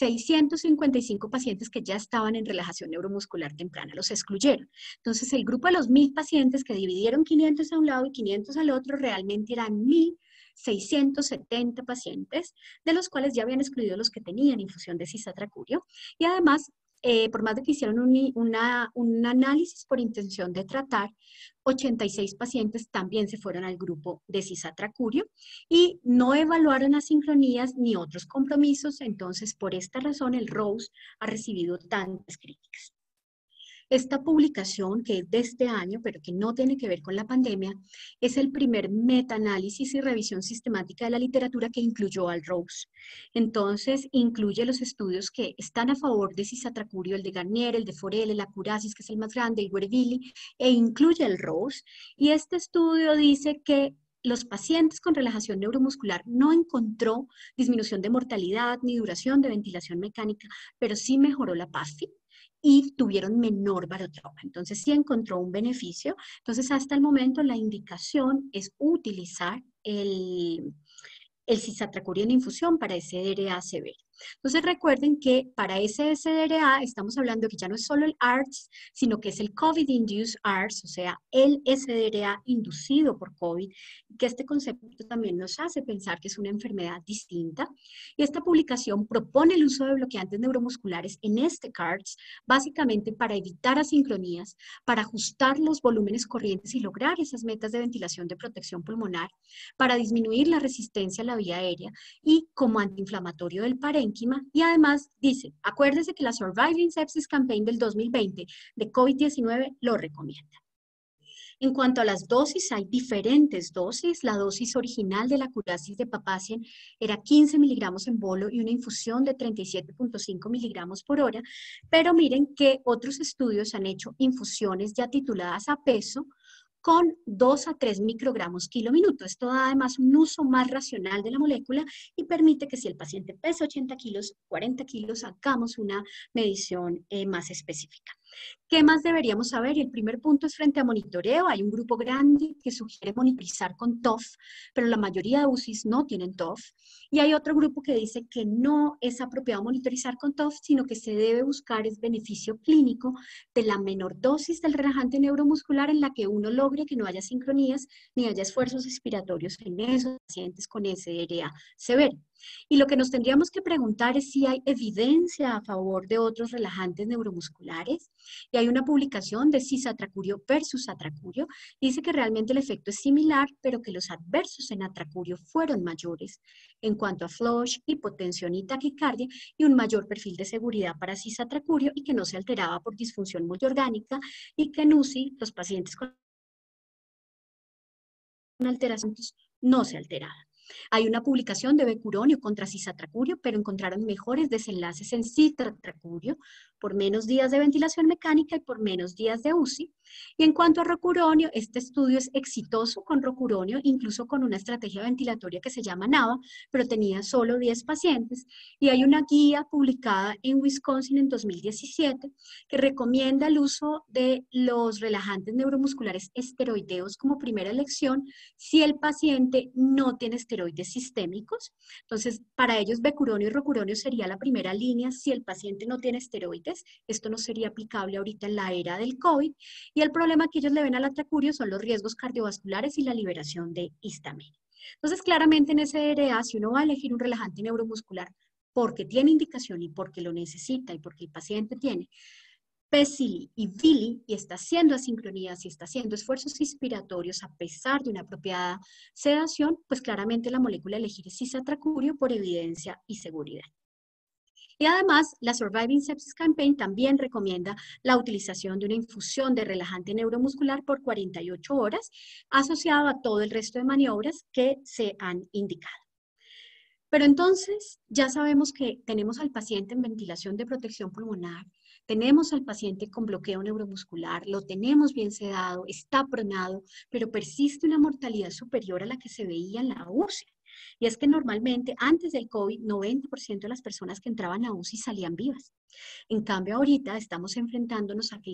655 pacientes que ya estaban en relajación neuromuscular temprana, los excluyeron. Entonces, el grupo de los 1000 pacientes que dividieron 500 a un lado y 500 al otro, realmente eran 1670 pacientes, de los cuales ya habían excluido los que tenían infusión de cisatracurio, y además, por más de que hicieron un análisis por intención de tratar, 86 pacientes también se fueron al grupo de cisatracurio y no evaluaron asincronías ni otros compromisos. Entonces, por esta razón, el Rose ha recibido tantas críticas. Esta publicación, que es de este año, pero que no tiene que ver con la pandemia, es el primer metaanálisis y revisión sistemática de la literatura que incluyó al Rose. Entonces, incluye los estudios que están a favor de cisatracurio, el de Garnier, el de Forel, el Acurasis, que es el más grande, el Guervili, e incluye el Rose. Y este estudio dice que los pacientes con relajación neuromuscular no encontró disminución de mortalidad ni duración de ventilación mecánica, pero sí mejoró la PAFI y tuvieron menor barotrauma. Entonces sí encontró un beneficio. Entonces hasta el momento la indicación es utilizar el cisatracurio en infusión para SDRA severo. Entonces recuerden que para ese SDRA estamos hablando que ya no es solo el ARDS, sino que es el COVID-induced ARDS, o sea, el SDRA inducido por COVID, que este concepto también nos hace pensar que es una enfermedad distinta. Y esta publicación propone el uso de bloqueantes neuromusculares en este CARDS, básicamente para evitar asincronías, para ajustar los volúmenes corrientes y lograr esas metas de ventilación de protección pulmonar, para disminuir la resistencia a la vía aérea y como antiinflamatorio del parénquima. Y además dice, acuérdese que la Surviving Sepsis Campaign del 2020 de COVID-19 lo recomienda. En cuanto a las dosis, hay diferentes dosis. La dosis original de la Acurasis de Papazian era 15 miligramos en bolo y una infusión de 37.5 miligramos por hora, pero miren que otros estudios han hecho infusiones ya tituladas a peso con 2 a 3 microgramos kilo minuto. Esto da además un uso más racional de la molécula y permite que si el paciente pesa 80 kilos, 40 kilos, hagamos una medición más específica. ¿Qué más deberíamos saber? El primer punto es frente a monitoreo. Hay un grupo grande que sugiere monitorizar con TOF, pero la mayoría de UCIs no tienen TOF. Y hay otro grupo que dice que no es apropiado monitorizar con TOF, sino que se debe buscar el beneficio clínico de la menor dosis del relajante neuromuscular en la que uno logre que no haya sincronías ni haya esfuerzos expiratorios en esos pacientes con SDRA severo. Y lo que nos tendríamos que preguntar es si hay evidencia a favor de otros relajantes neuromusculares. Y hay una publicación de cisatracurio versus atracurio. Dice que realmente el efecto es similar, pero que los adversos en atracurio fueron mayores en cuanto a flush, hipotensión y taquicardia, y un mayor perfil de seguridad para cisatracurio y que no se alteraba por disfunción multiorgánica, y que en UCI los pacientes con alteraciones no se alteraban. Hay una publicación de becuronio contra cisatracurio, pero encontraron mejores desenlaces en cisatracurio por menos días de ventilación mecánica y por menos días de UCI. Y en cuanto a rocuronio, este estudio es exitoso con rocuronio, incluso con una estrategia ventilatoria que se llama NAVA, pero tenía solo 10 pacientes. Y hay una guía publicada en Wisconsin en 2017 que recomienda el uso de los relajantes neuromusculares esteroideos como primera elección si el paciente no tiene esteroides sistémicos. Entonces, para ellos, becuronio y rocuronio sería la primera línea si el paciente no tiene esteroides. Esto no sería aplicable ahorita en la era del COVID. Y el problema que ellos le ven al atracurio son los riesgos cardiovasculares y la liberación de histamina. Entonces, claramente en SDRA, si uno va a elegir un relajante neuromuscular porque tiene indicación y porque lo necesita y porque el paciente tiene PESILI y VILI y está haciendo asincronías y está haciendo esfuerzos inspiratorios a pesar de una apropiada sedación, pues claramente la molécula a elegir es cisatracurio por evidencia y seguridad. Y además, la Surviving Sepsis Campaign también recomienda la utilización de una infusión de relajante neuromuscular por 48 horas, asociado a todo el resto de maniobras que se han indicado. Pero entonces ya sabemos que tenemos al paciente en ventilación de protección pulmonar, tenemos al paciente con bloqueo neuromuscular, lo tenemos bien sedado, está pronado, pero persiste una mortalidad superior a la que se veía en la UCI. Y es que normalmente antes del COVID, 90% de las personas que entraban a UCI salían vivas. En cambio, ahorita estamos enfrentándonos a que el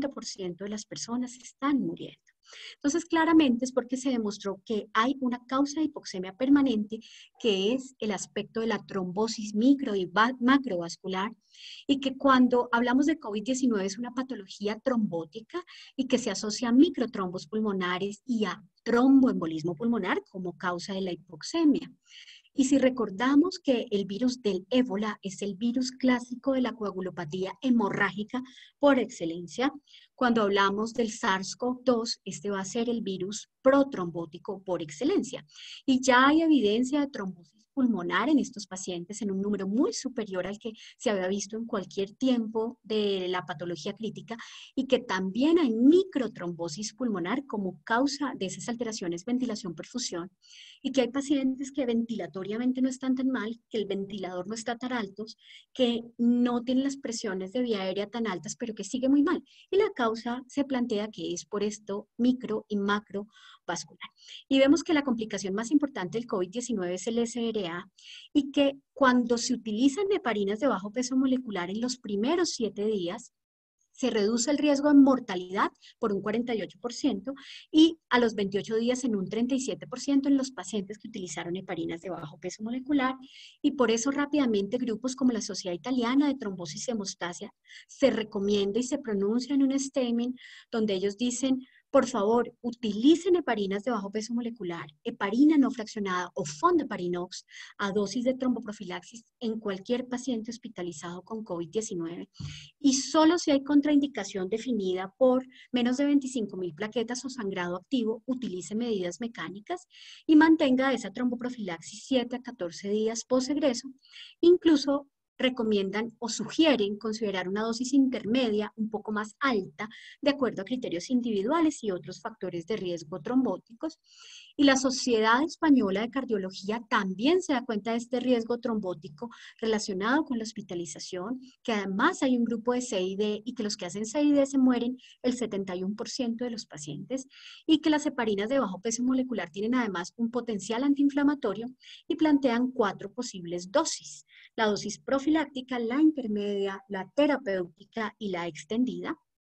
50% de las personas están muriendo. Entonces, claramente es porque se demostró que hay una causa de hipoxemia permanente, que es el aspecto de la trombosis micro y macrovascular, y que cuando hablamos de COVID-19 es una patología trombótica y que se asocia a microtrombos pulmonares y a tromboembolismo pulmonar como causa de la hipoxemia. Y si recordamos que el virus del ébola es el virus clásico de la coagulopatía hemorrágica por excelencia, cuando hablamos del SARS-CoV-2, este va a ser el virus protrombótico por excelencia. Y ya hay evidencia de trombosis pulmonar en estos pacientes en un número muy superior al que se había visto en cualquier tiempo de la patología crítica y que también hay microtrombosis pulmonar como causa de esas alteraciones ventilación-perfusión y que hay pacientes que ventilatoriamente no están tan mal, que el ventilador no está tan alto, que no tienen las presiones de vía aérea tan altas, pero que sigue muy mal. Y la causa se plantea que es por esto micro y macrovascular. Y vemos que la complicación más importante del COVID-19 es el SRA y que cuando se utilizan heparinas de bajo peso molecular en los primeros 7 días, se reduce el riesgo de mortalidad por un 48% y a los 28 días en un 37% en los pacientes que utilizaron heparinas de bajo peso molecular. Y por eso rápidamente grupos como la Sociedad Italiana de Trombosis y Hemostasia se recomienda y se pronuncia en un statement donde ellos dicen: por favor, utilicen heparinas de bajo peso molecular, heparina no fraccionada o fondaparinox a dosis de tromboprofilaxis en cualquier paciente hospitalizado con COVID-19 y solo si hay contraindicación definida por menos de 25.000 plaquetas o sangrado activo, utilice medidas mecánicas y mantenga esa tromboprofilaxis 7 a 14 días post-egreso. Incluso recomiendan o sugieren considerar una dosis intermedia un poco más alta de acuerdo a criterios individuales y otros factores de riesgo trombóticos. Y la Sociedad Española de Cardiología también se da cuenta de este riesgo trombótico relacionado con la hospitalización, que además hay un grupo de CID y que los que hacen CID se mueren el 71% de los pacientes y que las heparinas de bajo peso molecular tienen además un potencial antiinflamatorio y plantean 4 posibles dosis: la dosis profiláctica, la intermedia, la terapéutica y la extendida.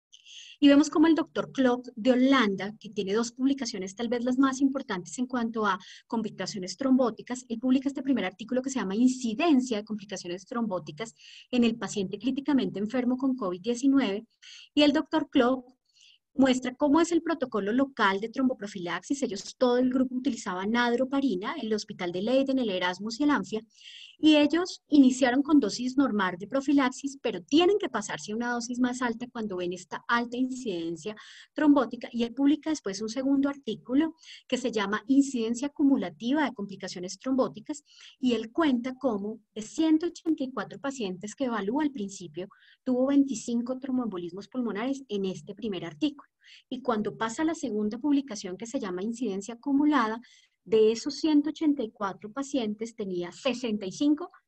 Y vemos como el doctor Klok de Holanda, que tiene 2 publicaciones, tal vez las más importantes en cuanto a complicaciones trombóticas, él publica este primer artículo que se llama Incidencia de complicaciones trombóticas en el paciente críticamente enfermo con COVID-19, y el doctor Klok muestra cómo es el protocolo local de tromboprofilaxis. Ellos, todo el grupo utilizaba nadroparina, el Hospital de Leiden, el Erasmus y el Anfia, y ellos iniciaron con dosis normal de profilaxis, pero tienen que pasarse a una dosis más alta cuando ven esta alta incidencia trombótica, y él publica después un segundo artículo que se llama Incidencia acumulativa de complicaciones trombóticas, y él cuenta cómo de 184 pacientes que evalúa al principio, tuvo 25 tromboembolismos pulmonares en este primer artículo. Y cuando pasa a la segunda publicación que se llama Incidencia acumulada, de esos 184 pacientes tenía 65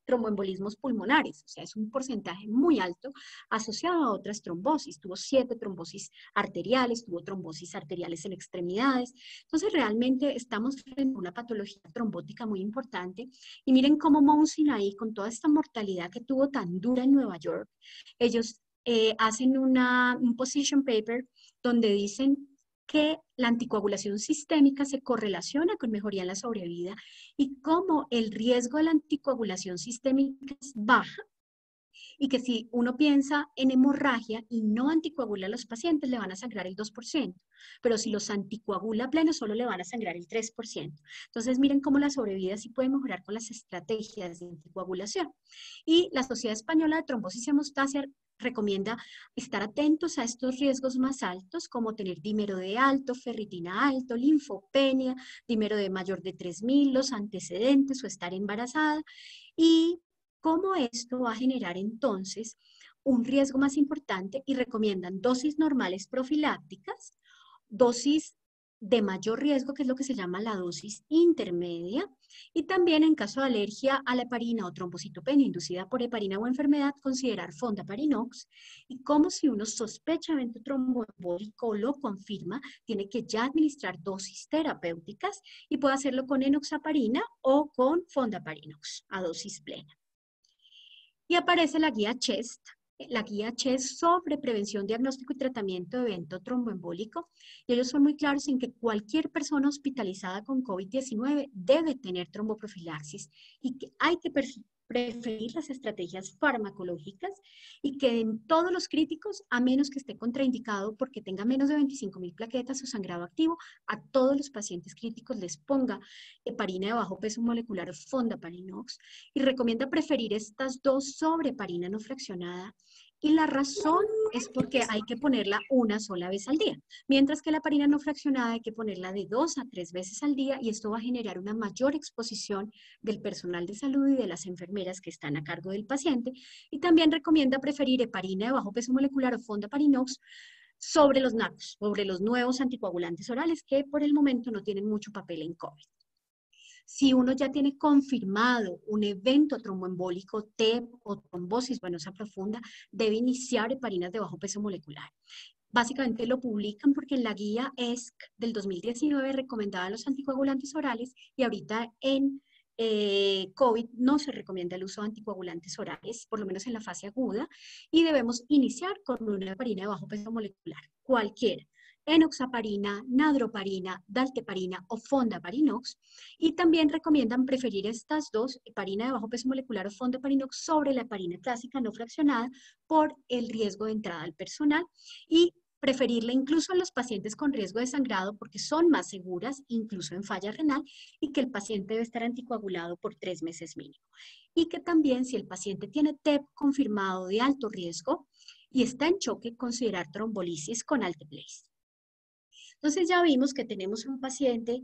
tromboembolismos pulmonares, o sea, es un porcentaje muy alto asociado a otras trombosis. Tuvo 7 trombosis arteriales, tuvo trombosis arteriales en extremidades. Entonces, realmente estamos frente a una patología trombótica muy importante. Y miren cómo Mount Sinai, con toda esta mortalidad que tuvo tan dura en Nueva York, ellos hacen un position paper donde dicen que la anticoagulación sistémica se correlaciona con mejoría en la sobrevida y cómo el riesgo de la anticoagulación sistémica es baja y que si uno piensa en hemorragia y no anticoagula a los pacientes, le van a sangrar el 2%, pero si los anticoagula pleno, solo le van a sangrar el 3%. Entonces, miren cómo la sobrevida sí puede mejorar con las estrategias de anticoagulación. Y la Sociedad Española de Trombosis y Hemostasia recomienda estar atentos a estos riesgos más altos, como tener dímero D alto, ferritina alto, linfopenia, dímero D mayor de 3000, los antecedentes o estar embarazada, y cómo esto va a generar entonces un riesgo más importante, y recomiendan dosis normales profilácticas, dosis de mayor riesgo, que es lo que se llama la dosis intermedia, y también en caso de alergia a la heparina o trombocitopenia inducida por heparina o enfermedad, considerar fondaparinux, y como si uno sospecha evento tromboembólico o lo confirma, tiene que ya administrar dosis terapéuticas y puede hacerlo con enoxaparina o con fondaparinux a dosis plena. Y aparece la guía CHEST sobre prevención, diagnóstico y tratamiento de evento tromboembólico. Y ellos son muy claros en que cualquier persona hospitalizada con COVID-19 debe tener tromboprofilaxis y que hay que preferir las estrategias farmacológicas y que en todos los críticos, a menos que esté contraindicado porque tenga menos de 25.000 plaquetas o sangrado activo, a todos los pacientes críticos les ponga heparina de bajo peso molecular o fondaparinux, y recomienda preferir estas dos sobre heparina no fraccionada. Y la razón es porque hay que ponerla una sola vez al día, mientras que la heparina no fraccionada hay que ponerla de 2 a 3 veces al día, y esto va a generar una mayor exposición del personal de salud y de las enfermeras que están a cargo del paciente. Y también recomienda preferir heparina de bajo peso molecular o fondaparinux sobre los NACs, sobre los nuevos anticoagulantes orales que por el momento no tienen mucho papel en COVID. Si uno ya tiene confirmado un evento tromboembólico, TEP o trombosis venosa profunda, debe iniciar heparinas de bajo peso molecular. Básicamente lo publican porque en la guía ESC del 2019 recomendaban los anticoagulantes orales, y ahorita en COVID no se recomienda el uso de anticoagulantes orales, por lo menos en la fase aguda, y debemos iniciar con una heparina de bajo peso molecular, cualquiera. Enoxaparina, nadroparina, dalteparina o fondaparinux, y también recomiendan preferir estas dos, heparina de bajo peso molecular o fondaparinux, sobre la heparina clásica no fraccionada por el riesgo de entrada al personal, y preferirla incluso en los pacientes con riesgo de sangrado porque son más seguras, incluso en falla renal, y que el paciente debe estar anticoagulado por 3 meses mínimo. Y que también si el paciente tiene TEP confirmado de alto riesgo y está en choque, considerar trombolisis con alteplase. Entonces ya vimos que tenemos un paciente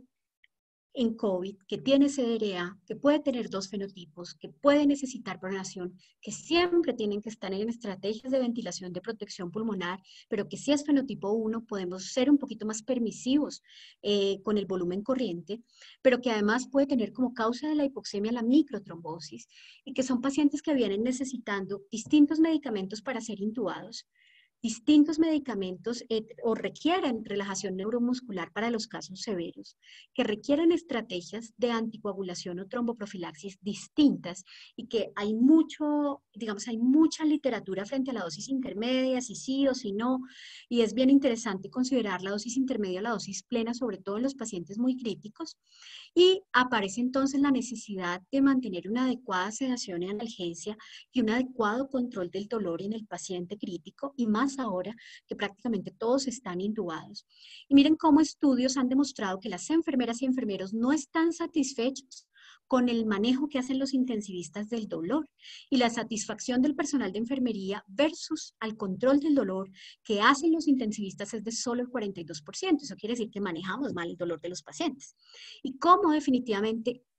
en COVID que tiene CDRA, que puede tener 2 fenotipos, que puede necesitar pronación, que siempre tienen que estar en estrategias de ventilación de protección pulmonar, pero que si es fenotipo 1 podemos ser un poquito más permisivos con el volumen corriente, pero que además puede tener como causa de la hipoxemia la microtrombosis, y que son pacientes que vienen necesitando distintos medicamentos para ser intubados, distintos medicamentos o requieren relajación neuromuscular para los casos severos, que requieren estrategias de anticoagulación o tromboprofilaxis distintas, y que hay mucho, digamos, hay mucha literatura frente a la dosis intermedia, si sí o si no, y es bien interesante considerar la dosis intermedia o la dosis plena, sobre todo en los pacientes muy críticos. Y aparece entonces la necesidad de mantener una adecuada sedación y analgesia y un adecuado control del dolor en el paciente crítico, y más ahora que prácticamente todos están intubados. Y miren cómo estudios han demostrado que las enfermeras y enfermeros no están satisfechos con el manejo que hacen los intensivistas del dolor, y la satisfacción del personal de enfermería versus al control del dolor que hacen los intensivistas es de solo el 42%. Eso quiere decir que manejamos mal el dolor de los pacientes. Y cómo definitivamente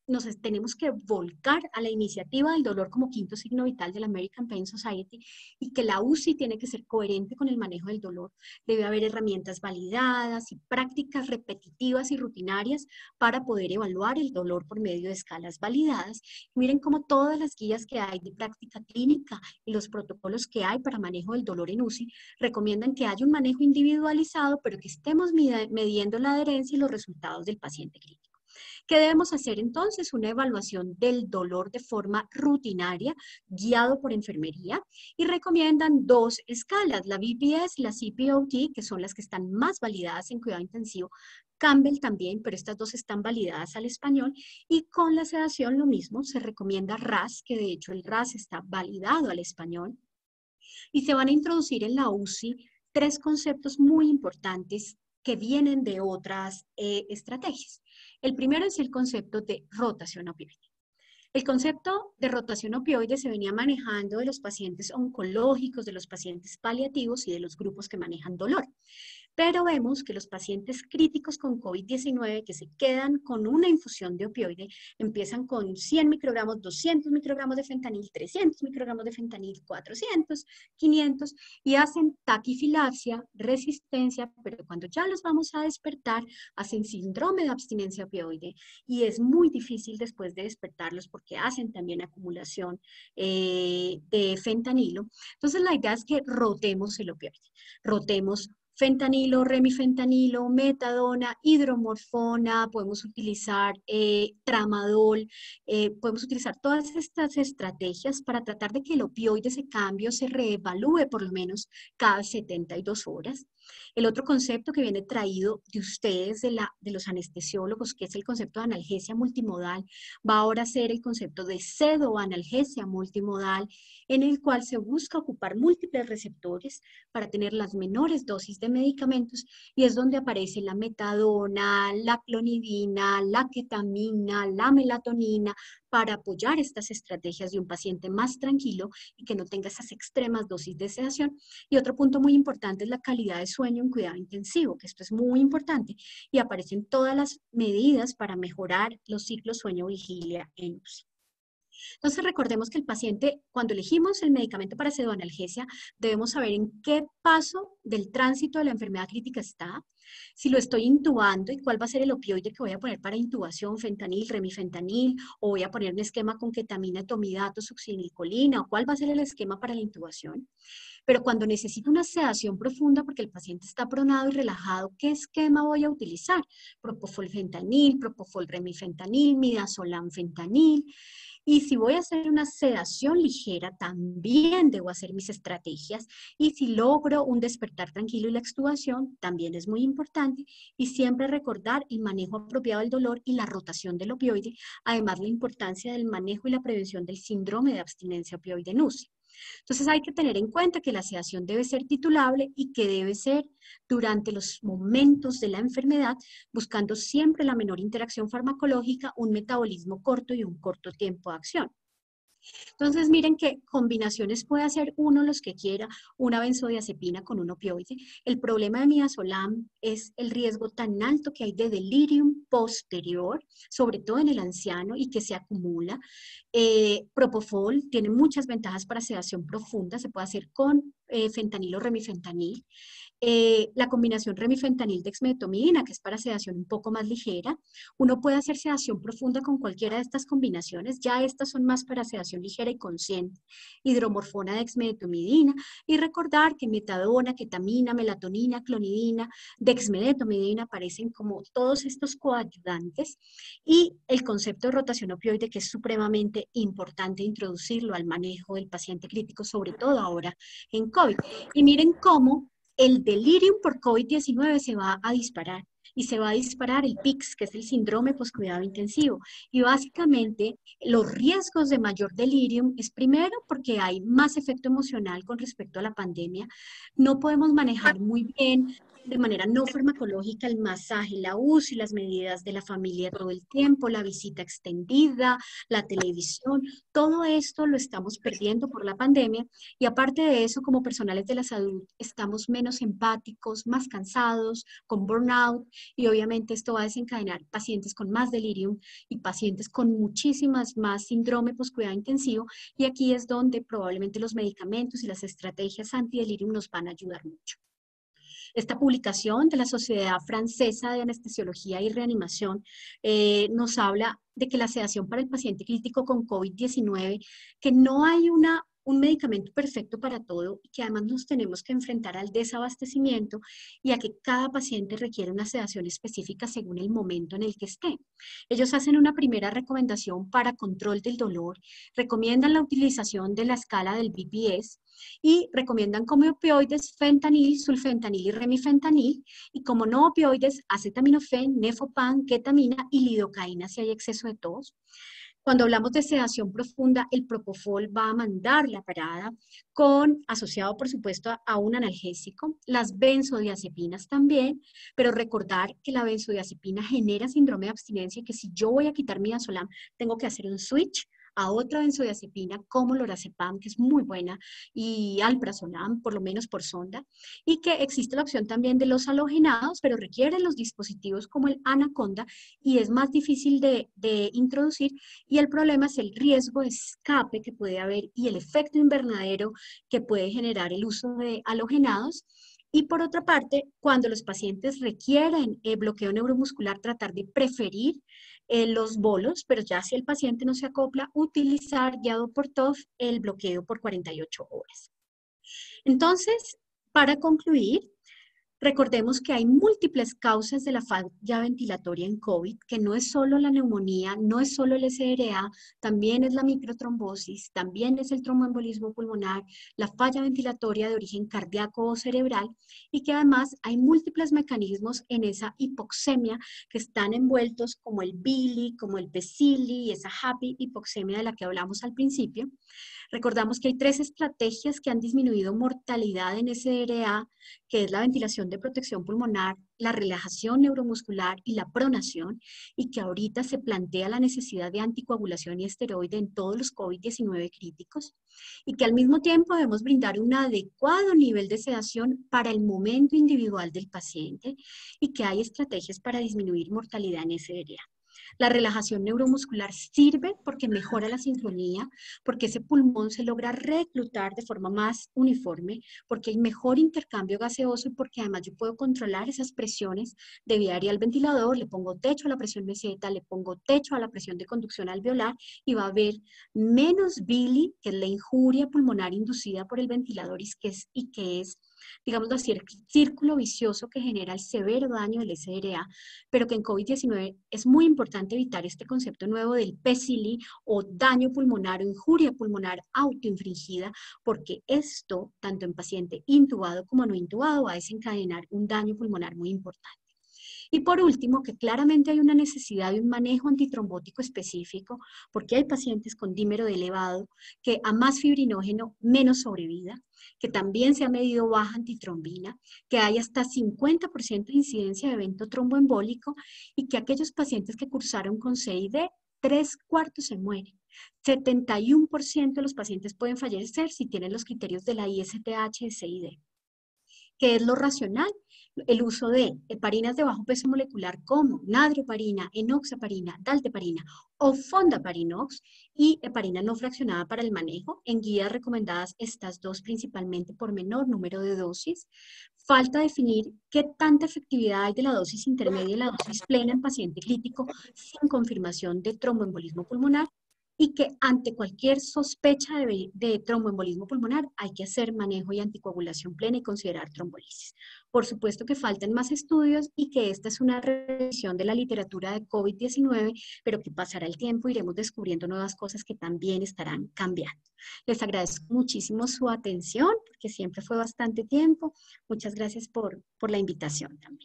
tenemos que volcar a la iniciativa del dolor como quinto signo vital de la American Pain Society y que la UCI tiene que ser coherente con el manejo del dolor. Debe haber herramientas validadas y prácticas repetitivas y rutinarias para poder evaluar el dolor por medio de escalas validadas. Miren cómo todas las guías que hay de práctica clínica y los protocolos que hay para manejo del dolor en UCI recomiendan que haya un manejo individualizado, pero que estemos midiendo la adherencia y los resultados del paciente clínico. ¿Qué debemos hacer entonces? Una evaluación del dolor de forma rutinaria, guiado por enfermería, y recomiendan 2 escalas, la BPS y la CPOT, que son las que están más validadas en cuidado intensivo. Campbell también, pero estas 2 están validadas al español, y con la sedación lo mismo, se recomienda RASS, que de hecho el RASS está validado al español, y se van a introducir en la UCI 3 conceptos muy importantes que vienen de otras estrategias. El primero es el concepto de rotación opioide. El concepto de rotación opioide se venía manejando de los pacientes oncológicos, de los pacientes paliativos y de los grupos que manejan dolor. Pero vemos que los pacientes críticos con COVID-19 que se quedan con una infusión de opioide empiezan con 100 microgramos, 200 microgramos de fentanil, 300 microgramos de fentanil, 400, 500 y hacen taquifilaxia, resistencia, pero cuando ya los vamos a despertar hacen síndrome de abstinencia opioide y es muy difícil después de despertarlos porque hacen también acumulación de fentanilo. Entonces la idea es que rotemos el opioide, rotemos fentanilo, remifentanilo, metadona, hidromorfona, podemos utilizar tramadol, podemos utilizar todas estas estrategias para tratar de que el opioide, ese cambio, se reevalúe por lo menos cada 72 horas. El otro concepto que viene traído de ustedes, de los anestesiólogos, que es el concepto de analgesia multimodal, va ahora a ser el concepto de pseudoanalgesia multimodal, en el cual se busca ocupar múltiples receptores para tener las menores dosis de medicamentos y es donde aparece la metadona, la clonidina, la ketamina, la melatonina, para apoyar estas estrategias de un paciente más tranquilo y que no tenga esas extremas dosis de sedación. Y otro punto muy importante es la calidad de sueño en cuidado intensivo, que esto es muy importante y aparecen todas las medidas para mejorar los ciclos sueño-vigilia en UCI. Entonces recordemos que el paciente, cuando elegimos el medicamento para pseudoanalgesia, debemos saber en qué paso del tránsito de la enfermedad crítica está, si lo estoy intubando y cuál va a ser el opioide que voy a poner para intubación, fentanil, remifentanil, o voy a poner un esquema con ketamina, etomidato, succinilcolina, o cuál va a ser el esquema para la intubación. Pero cuando necesito una sedación profunda porque el paciente está pronado y relajado, ¿qué esquema voy a utilizar? Propofol fentanil, propofol remifentanil, midazolam fentanil. Y si voy a hacer una sedación ligera, también debo hacer mis estrategias. Y si logro un despertar tranquilo y la extubación, también es muy importante. Y siempre recordar el manejo apropiado del dolor y la rotación del opioide. Además, la importancia del manejo y la prevención del síndrome de abstinencia opioide en UCI. Entonces hay que tener en cuenta que la sedación debe ser titulable y que debe ser durante los momentos de la enfermedad, buscando siempre la menor interacción farmacológica, un metabolismo corto y un corto tiempo de acción. Entonces, miren qué combinaciones puede hacer uno los que quiera, una benzodiazepina con un opioide. El problema de midazolam es el riesgo tan alto que hay de delirium posterior, sobre todo en el anciano y que se acumula. Propofol tiene muchas ventajas para sedación profunda, se puede hacer con fentanil o remifentanil. La combinación remifentanil-dexmedetomidina, que es para sedación un poco más ligera. Uno puede hacer sedación profunda con cualquiera de estas combinaciones, ya estas son más para sedación ligera y consciente. Hidromorfona, dexmedetomidina, y recordar que metadona, ketamina, melatonina, clonidina, dexmedetomidina aparecen como todos estos coayudantes y el concepto de rotación opioide que es supremamente importante introducirlo al manejo del paciente crítico, sobre todo ahora en COVID. Y miren cómo el delirium por COVID-19 se va a disparar y se va a disparar el PICS, que es el síndrome poscuidado intensivo. Y básicamente los riesgos de mayor delirium es primero porque hay más efecto emocional con respecto a la pandemia. No podemos manejar muy bien de manera no farmacológica el masaje, la UCI, las medidas de la familia todo el tiempo, la visita extendida, la televisión, todo esto lo estamos perdiendo por la pandemia y aparte de eso, como personales de la salud, estamos menos empáticos, más cansados, con burnout y obviamente esto va a desencadenar pacientes con más delirium y pacientes con muchísimas más síndrome post-cuidado intensivo y aquí es donde probablemente los medicamentos y las estrategias antidelirium nos van a ayudar mucho. Esta publicación de la Sociedad Francesa de Anestesiología y Reanimación nos habla de que la sedación para el paciente crítico con COVID-19, que no hay un medicamento perfecto para todo y que además nos tenemos que enfrentar al desabastecimiento y a que cada paciente requiere una sedación específica según el momento en el que esté. Ellos hacen una primera recomendación para control del dolor, recomiendan la utilización de la escala del BPS, y recomiendan como opioides fentanil, sulfentanil y remifentanil, y como no opioides, acetaminofén, nefopan, ketamina y lidocaína si hay exceso de tos. Cuando hablamos de sedación profunda, el propofol va a mandar la parada asociado por supuesto a un analgésico, las benzodiazepinas también, pero recordar que la benzodiazepina genera síndrome de abstinencia y que si yo voy a quitar mi midazolam, tengo que hacer un switch a otra benzodiazepina como lorazepam, que es muy buena, y alprazolam, por lo menos por sonda, y que existe la opción también de los halogenados, pero requieren los dispositivos como el Anaconda y es más difícil de introducir, y el problema es el riesgo de escape que puede haber y el efecto invernadero que puede generar el uso de halogenados. Y por otra parte, cuando los pacientes requieren bloqueo neuromuscular, tratar de preferir los bolos, pero ya si el paciente no se acopla, utilizar guiado por TOF el bloqueo por 48 horas. Entonces, para concluir, recordemos que hay múltiples causas de la falla ventilatoria en COVID, que no es solo la neumonía, no es solo el SRA, también es la microtrombosis, también es el tromboembolismo pulmonar, la falla ventilatoria de origen cardíaco o cerebral, y que además hay múltiples mecanismos en esa hipoxemia que están envueltos como el BILI, como el PECILI y esa happy hipoxemia de la que hablamos al principio. Recordamos que hay 3 estrategias que han disminuido mortalidad en SRA, que es la ventilación de protección pulmonar, la relajación neuromuscular y la pronación, y que ahorita se plantea la necesidad de anticoagulación y esteroide en todos los COVID-19 críticos, y que al mismo tiempo debemos brindar un adecuado nivel de sedación para el momento individual del paciente, y que hay estrategias para disminuir mortalidad en SRA. La relajación neuromuscular sirve porque mejora la sincronía, porque ese pulmón se logra reclutar de forma más uniforme, porque hay mejor intercambio gaseoso y porque además yo puedo controlar esas presiones de vía aérea al ventilador, le pongo techo a la presión meseta, le pongo techo a la presión de conducción alveolar y va a haber menos BILI, que es la injuria pulmonar inducida por el ventilador y que es digámoslo así, el círculo vicioso que genera el severo daño del SRA, pero que en COVID-19 es muy importante evitar este concepto nuevo del PECILI o daño pulmonar o injuria pulmonar autoinfringida, porque esto, tanto en paciente intubado como no intubado, va a desencadenar un daño pulmonar muy importante. Y por último, que claramente hay una necesidad de un manejo antitrombótico específico, porque hay pacientes con dímero de elevado, que a más fibrinógeno, menos sobrevida, que también se ha medido baja antitrombina, que hay hasta 50% de incidencia de evento tromboembólico y que aquellos pacientes que cursaron con CID, 3/4 se mueren. 71% de los pacientes pueden fallecer si tienen los criterios de la ISTH de CID. ¿Qué es lo racional? El uso de heparinas de bajo peso molecular como nadroheparina, enoxaparina, dalteparina o fondaparinox y heparina no fraccionada para el manejo. En guías recomendadas estas 2 principalmente por menor número de dosis. Falta definir qué tanta efectividad hay de la dosis intermedia y la dosis plena en paciente crítico sin confirmación de tromboembolismo pulmonar y que ante cualquier sospecha de tromboembolismo pulmonar hay que hacer manejo y anticoagulación plena y considerar trombolisis. Por supuesto que faltan más estudios y que esta es una revisión de la literatura de COVID-19, pero que pasará el tiempo, iremos descubriendo nuevas cosas que también estarán cambiando. Les agradezco muchísimo su atención, porque siempre fue bastante tiempo. Muchas gracias por la invitación también.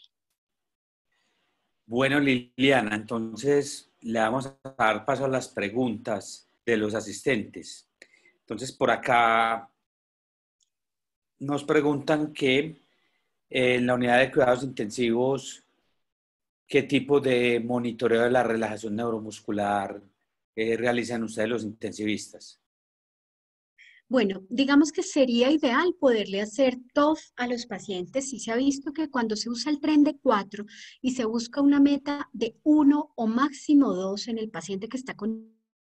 Bueno, Liliana, entonces le vamos a dar paso a las preguntas de los asistentes. Entonces, por acá nos preguntan que En la unidad de cuidados intensivos, ¿qué tipo de monitoreo de la relajación neuromuscular realizan ustedes los intensivistas? Bueno, digamos que sería ideal poderle hacer TOF a los pacientes. Sí se ha visto que cuando se usa el tren de 4 y se busca una meta de 1 o máximo 2 en el paciente que está con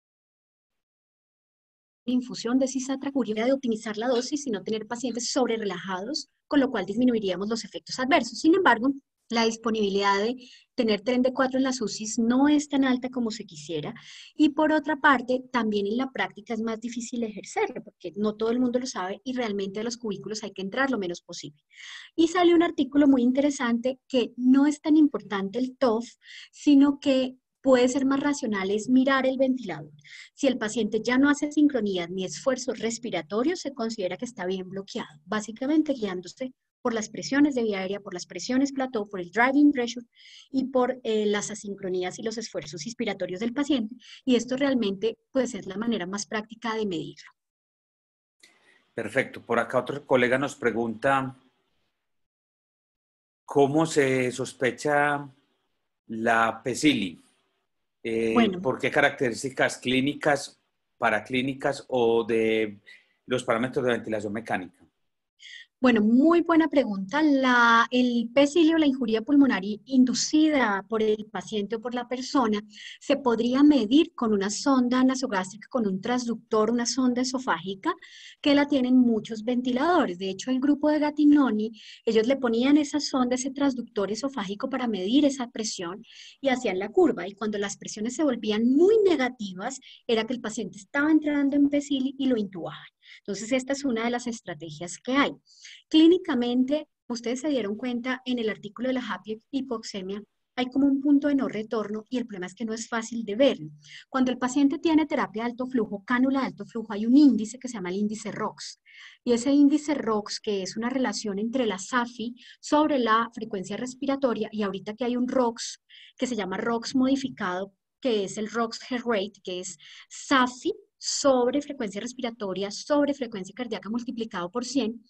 infusión de cisatracuria, de optimizar la dosis y no tener pacientes sobre relajados, con lo cual disminuiríamos los efectos adversos. Sin embargo, la disponibilidad de tener tren de 4 en las UCIs no es tan alta como se quisiera. Y por otra parte, también en la práctica es más difícil ejercerlo, porque no todo el mundo lo sabe y realmente a los cubículos hay que entrar lo menos posible. Y sale un artículo muy interesante que no es tan importante el TOF, sino que puede ser más racional es mirar el ventilador. Si el paciente ya no hace sincronías ni esfuerzos respiratorios, se considera que está bien bloqueado, básicamente guiándose por las presiones de vía aérea, por las presiones plató, por el driving pressure y por las asincronías y los esfuerzos inspiratorios del paciente. Y esto realmente puede ser la manera más práctica de medirlo. Perfecto. Por acá otro colega nos pregunta, ¿cómo se sospecha la PECILI? Bueno, ¿Por qué características clínicas, paraclínicas o de los parámetros de ventilación mecánica? Bueno, muy buena pregunta. El PECILI o la injuria pulmonar inducida por el paciente o por la persona se podría medir con una sonda nasogástrica, con un transductor, una sonda esofágica, que la tienen muchos ventiladores. De hecho, el grupo de Gattinoni, ellos le ponían esa sonda, ese transductor esofágico para medir esa presión y hacían la curva. Y cuando las presiones se volvían muy negativas, era que el paciente estaba entrando en PECILI y lo intubaban. Entonces, esta es una de las estrategias que hay. Clínicamente, ustedes se dieron cuenta en el artículo de la hipoxemia, hay como un punto de no retorno y el problema es que no es fácil de verlo. Cuando el paciente tiene terapia de alto flujo, cánula de alto flujo, hay un índice que se llama el índice ROX. Y ese índice ROX, que es una relación entre la SAFI sobre la frecuencia respiratoria, y ahorita que hay un ROX que se llama ROX modificado, que es el ROX heart rate, que es SAFI sobre frecuencia respiratoria sobre frecuencia cardíaca multiplicado por 100,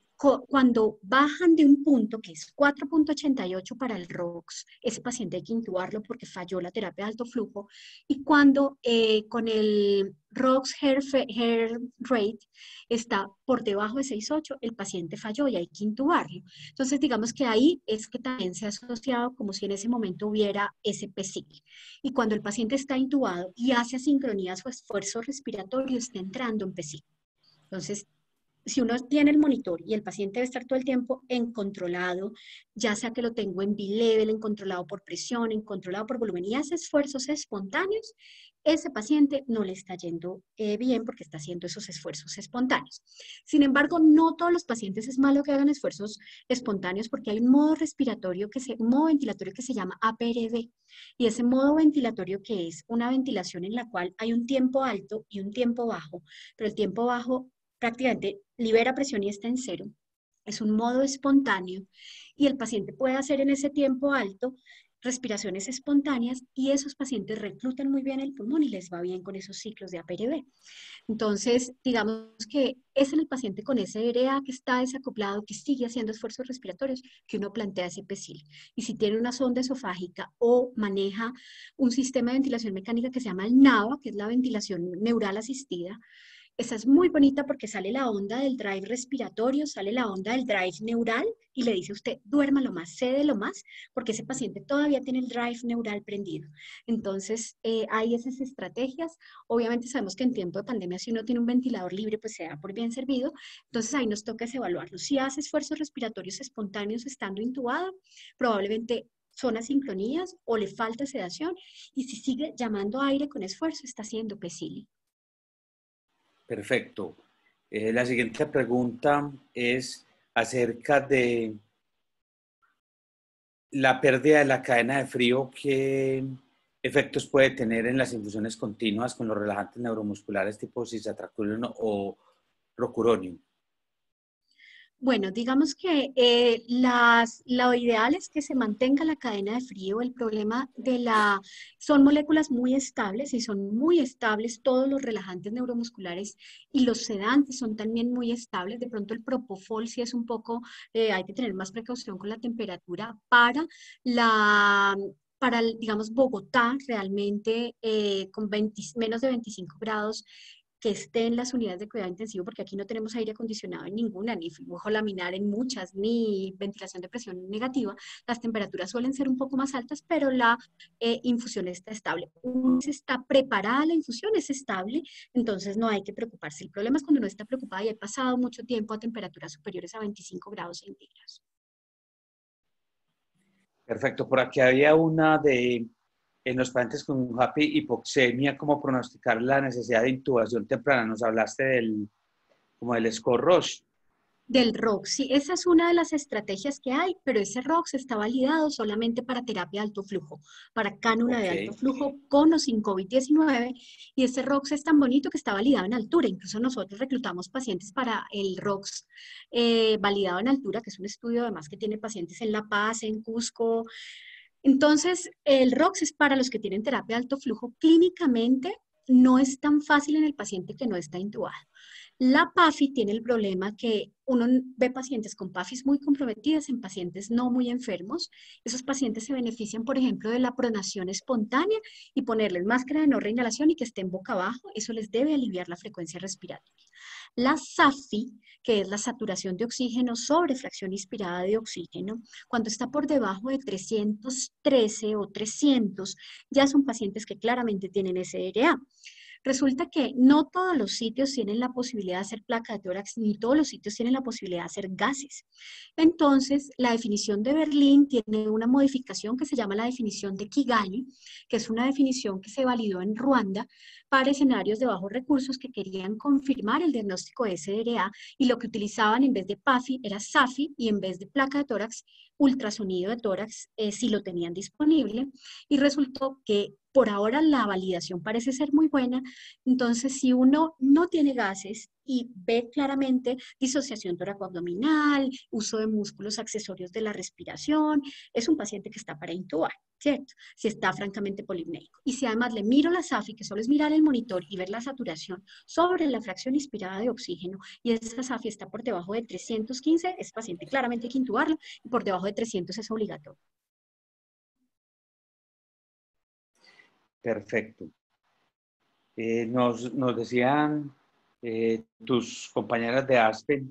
cuando bajan de un punto que es 4,88 para el ROX, ese paciente hay que intubarlo porque falló la terapia de alto flujo. Y cuando con el ROX hair rate está por debajo de 6,8, el paciente falló y hay que intubarlo. Entonces, digamos que ahí es que también se ha asociado como si en ese momento hubiera SPSIC. Y cuando el paciente está intubado y hace asincronías o esfuerzo respiratorio, está entrando en PSIC. Entonces, si uno tiene el monitor y el paciente debe estar todo el tiempo en controlado, ya sea que lo tengo en B-level, en controlado por presión, en controlado por volumen y hace esfuerzos espontáneos, ese paciente no le está yendo bien porque está haciendo esos esfuerzos espontáneos. Sin embargo, no todos los pacientes es malo que hagan esfuerzos espontáneos porque hay un modo respiratorio, un modo ventilatorio que se llama APRV. Y ese modo ventilatorio que es una ventilación en la cual hay un tiempo alto y un tiempo bajo, pero el tiempo bajo prácticamente libera presión y está en cero. Es un modo espontáneo y el paciente puede hacer en ese tiempo alto respiraciones espontáneas y esos pacientes reclutan muy bien el pulmón y les va bien con esos ciclos de APRV. Entonces, digamos que es en el paciente con SRA que está desacoplado, que sigue haciendo esfuerzos respiratorios, que uno plantea ese PECIL. Y si tiene una sonda esofágica o maneja un sistema de ventilación mecánica que se llama el NAVA, que es la ventilación neural asistida, esa es muy bonita porque sale la onda del drive respiratorio, sale la onda del drive neural y le dice a usted, duérmalo más, cédelo más, porque ese paciente todavía tiene el drive neural prendido. Entonces, hay esas estrategias. Obviamente sabemos que en tiempo de pandemia, si uno tiene un ventilador libre, pues se da por bien servido. Entonces, ahí nos toca evaluarlo. Si hace esfuerzos respiratorios espontáneos estando intubado, probablemente son asincronías o le falta sedación. Y si sigue llamando aire con esfuerzo, está haciendo PECILI. Perfecto. La siguiente pregunta es acerca de la pérdida de la cadena de frío. ¿Qué efectos puede tener en las infusiones continuas con los relajantes neuromusculares tipo cisatracurium o rocuronium? Bueno, digamos que lo ideal es que se mantenga la cadena de frío. El problema son moléculas muy estables y son muy estables todos los relajantes neuromusculares y los sedantes son también muy estables. De pronto el propofol sí es un poco, hay que tener más precaución con la temperatura la, digamos, Bogotá realmente con menos de 25 grados que esté en las unidades de cuidado intensivo, porque aquí no tenemos aire acondicionado en ninguna, ni flujo laminar en muchas, ni ventilación de presión negativa, las temperaturas suelen ser un poco más altas, pero la infusión está estable. Una vez está preparada la infusión, es estable, entonces no hay que preocuparse. El problema es cuando no está preocupada y ha pasado mucho tiempo a temperaturas superiores a 25 grados centígrados. Perfecto. Por aquí había una en los pacientes con hipoxemia, cómo pronosticar la necesidad de intubación temprana. Nos hablaste como del score Roche. Del ROX, sí, esa es una de las estrategias que hay, pero ese ROX está validado solamente para terapia de alto flujo, para cánula de Ok, alto flujo con o sin COVID-19, y ese ROX es tan bonito que está validado en altura. Incluso nosotros reclutamos pacientes para el ROX validado en altura, que es un estudio además que tiene pacientes en La Paz, en Cusco. Entonces, el ROX es para los que tienen terapia de alto flujo. Clínicamente no es tan fácil en el paciente que no está intubado. La PAFI tiene el problema que uno ve pacientes con PAFIs muy comprometidas en pacientes no muy enfermos. Esos pacientes se benefician, por ejemplo, de la pronación espontánea y ponerles máscara de no reinhalación y que estén boca abajo. Eso les debe aliviar la frecuencia respiratoria. La SAFI, que es la saturación de oxígeno sobre fracción inspirada de oxígeno, cuando está por debajo de 313 o 300, ya son pacientes que claramente tienen SRA. Resulta que no todos los sitios tienen la posibilidad de hacer placa de tórax, ni todos los sitios tienen la posibilidad de hacer gases. Entonces, la definición de Berlín tiene una modificación que se llama la definición de Kigali, que es una definición que se validó en Ruanda para escenarios de bajos recursos que querían confirmar el diagnóstico de SDRA y lo que utilizaban en vez de PAFI era SAFI y en vez de placa de tórax, ultrasonido de tórax si lo tenían disponible y resultó que por ahora la validación parece ser muy buena, entonces si uno no tiene gases y ve claramente disociación toracoabdominal, uso de músculos accesorios de la respiración, es un paciente que está para intubar, ¿cierto? Si está francamente polipnéico. Y si además le miro la SAFI, que solo es mirar el monitor y ver la saturación sobre la fracción inspirada de oxígeno, y esa SAFI está por debajo de 315, ese paciente claramente hay que intubarlo, y por debajo de 300 es obligatorio. perfecto. Nos decían tus compañeras de Aspen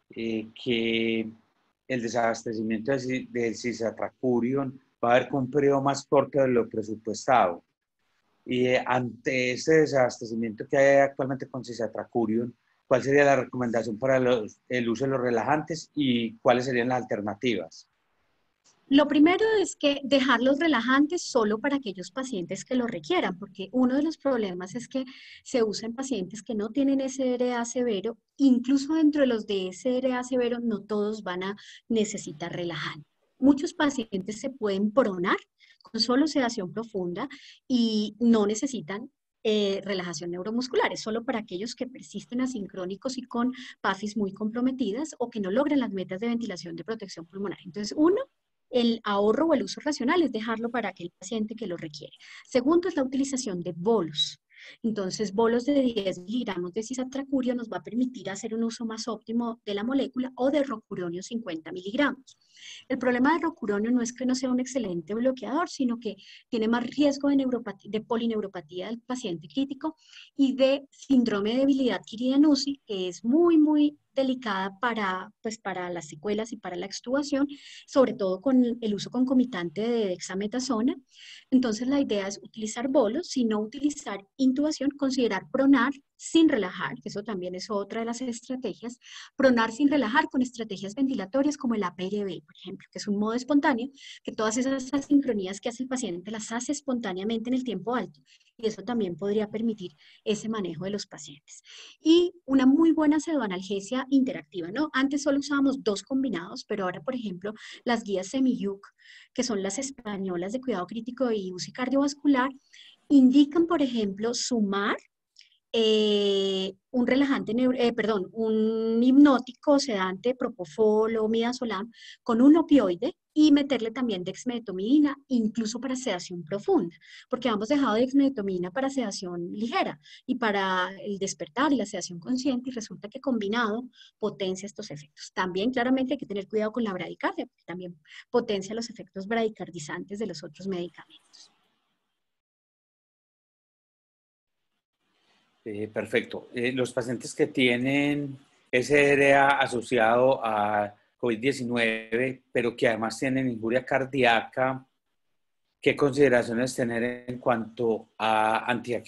que el desabastecimiento del cisatracurium va a haber un periodo más corto de lo presupuestado. Y ante este desabastecimiento que hay actualmente con cisatracurium, ¿cuál sería la recomendación para el uso de los relajantes y cuáles serían las alternativas? Lo primero es que dejar los relajantes solo para aquellos pacientes que lo requieran, porque uno de los problemas es que se usa en pacientes que no tienen SRA severo, incluso dentro de los de SRA severo no todos van a necesitar relajante. Muchos pacientes se pueden pronar con solo sedación profunda y no necesitan relajación neuromuscular, es solo para aquellos que persisten asincrónicos y con PAFIs muy comprometidas o que no logran las metas de ventilación de protección pulmonar. Entonces, uno, el ahorro o el uso racional es dejarlo para aquel paciente que lo requiere. Segundo es la utilización de bolos. Entonces, bolos de 10 miligramos de cisatracurio nos va a permitir hacer un uso más óptimo de la molécula o de rocuronio 50 miligramos. El problema de rocuronio no es que no sea un excelente bloqueador, sino que tiene más riesgo de polineuropatía del paciente crítico y de síndrome de debilidad adquirida en UCI, que es muy delicada para las secuelas y para la extubación, sobre todo con el uso concomitante de dexametasona. Entonces, la idea es utilizar bolos, sino utilizar intubación, considerar pronar sin relajar, que eso también es otra de las estrategias, pronar sin relajar con estrategias ventilatorias como el APRB, por ejemplo, que es un modo espontáneo, que todas esas asincronías que hace el paciente las hace espontáneamente en el tiempo alto, y eso también podría permitir ese manejo de los pacientes. Y una muy buena pseudoanalgesia interactiva, ¿no? Antes solo usábamos dos combinados, pero ahora, por ejemplo, las guías SEMIUC, que son las españolas de cuidado crítico y UCI cardiovascular, indican, por ejemplo, sumar un relajante, un hipnótico sedante, propofol o midazolam, con un opioide y meterle también dexmedetomidina, incluso para sedación profunda, porque hemos dejado dexmedetomidina para sedación ligera y para el despertar y la sedación consciente, y resulta que combinado potencia estos efectos. También claramente hay que tener cuidado con la bradicardia, porque también potencia los efectos bradicardizantes de los otros medicamentos. Perfecto. Los pacientes que tienen SRA asociado a COVID-19, pero que además tienen injuria cardíaca, ¿qué consideraciones tener en cuanto a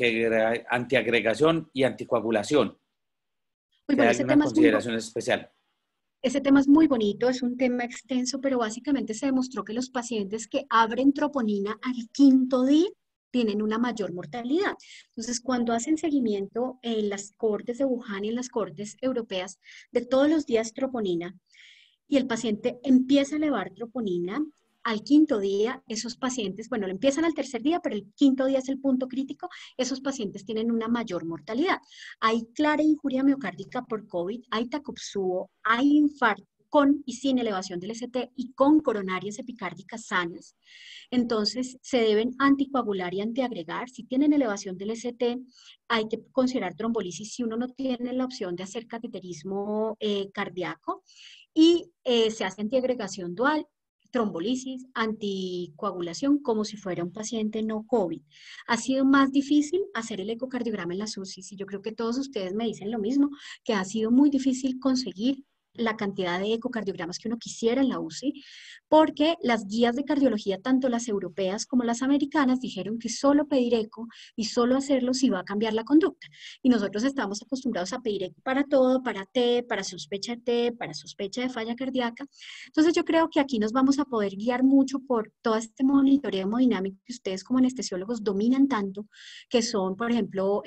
antiagregación y anticoagulación? Muy ¿Hay bueno, alguna consideración especial? ese tema es muy bonito, es un tema extenso, pero básicamente se demostró que los pacientes que abren troponina al quinto día tienen una mayor mortalidad. Entonces, cuando hacen seguimiento en las cortes de Wuhan y en las cortes europeas de todos los días troponina, y el paciente empieza a elevar troponina, al quinto día, esos pacientes, bueno, lo empiezan al tercer día, pero el quinto día es el punto crítico, esos pacientes tienen una mayor mortalidad. Hay clara injuria miocárdica por COVID, hay Takotsubo, hay infarto con y sin elevación del ST y con coronarias epicárdicas sanas. Entonces, se deben anticoagular y antiagregar. Si tienen elevación del ST, hay que considerar trombolisis si uno no tiene la opción de hacer cateterismo cardíaco, y se hace antiagregación dual, trombolisis, anticoagulación, como si fuera un paciente no COVID. Ha sido más difícil hacer el ecocardiograma en las UCIs, y yo creo que todos ustedes me dicen lo mismo, que ha sido muy difícil conseguir la cantidad de ecocardiogramas que uno quisiera en la UCI, porque las guías de cardiología, tanto las europeas como las americanas, dijeron que solo pedir eco y solo hacerlo si va a cambiar la conducta. Y nosotros estamos acostumbrados a pedir eco para todo, para T, para sospecha de T, para sospecha de falla cardíaca. Entonces yo creo que aquí nos vamos a poder guiar mucho por todo este monitoreo hemodinámico que ustedes como anestesiólogos dominan tanto, que son, por ejemplo,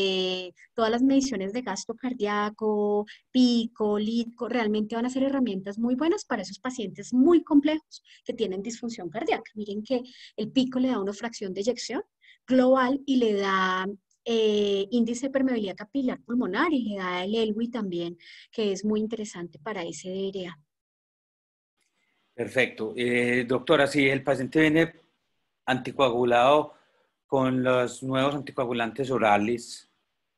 todas las mediciones de gasto cardíaco, pico, litco, realmente van a ser herramientas muy buenas para esos pacientes muy complejos que tienen disfunción cardíaca. Miren que el pico le da una fracción de eyección global y le da índice de permeabilidad capilar pulmonar, y le da el ELWI también, que es muy interesante para SDRA. Perfecto. Doctora, si el paciente viene anticoagulado con los nuevos anticoagulantes orales,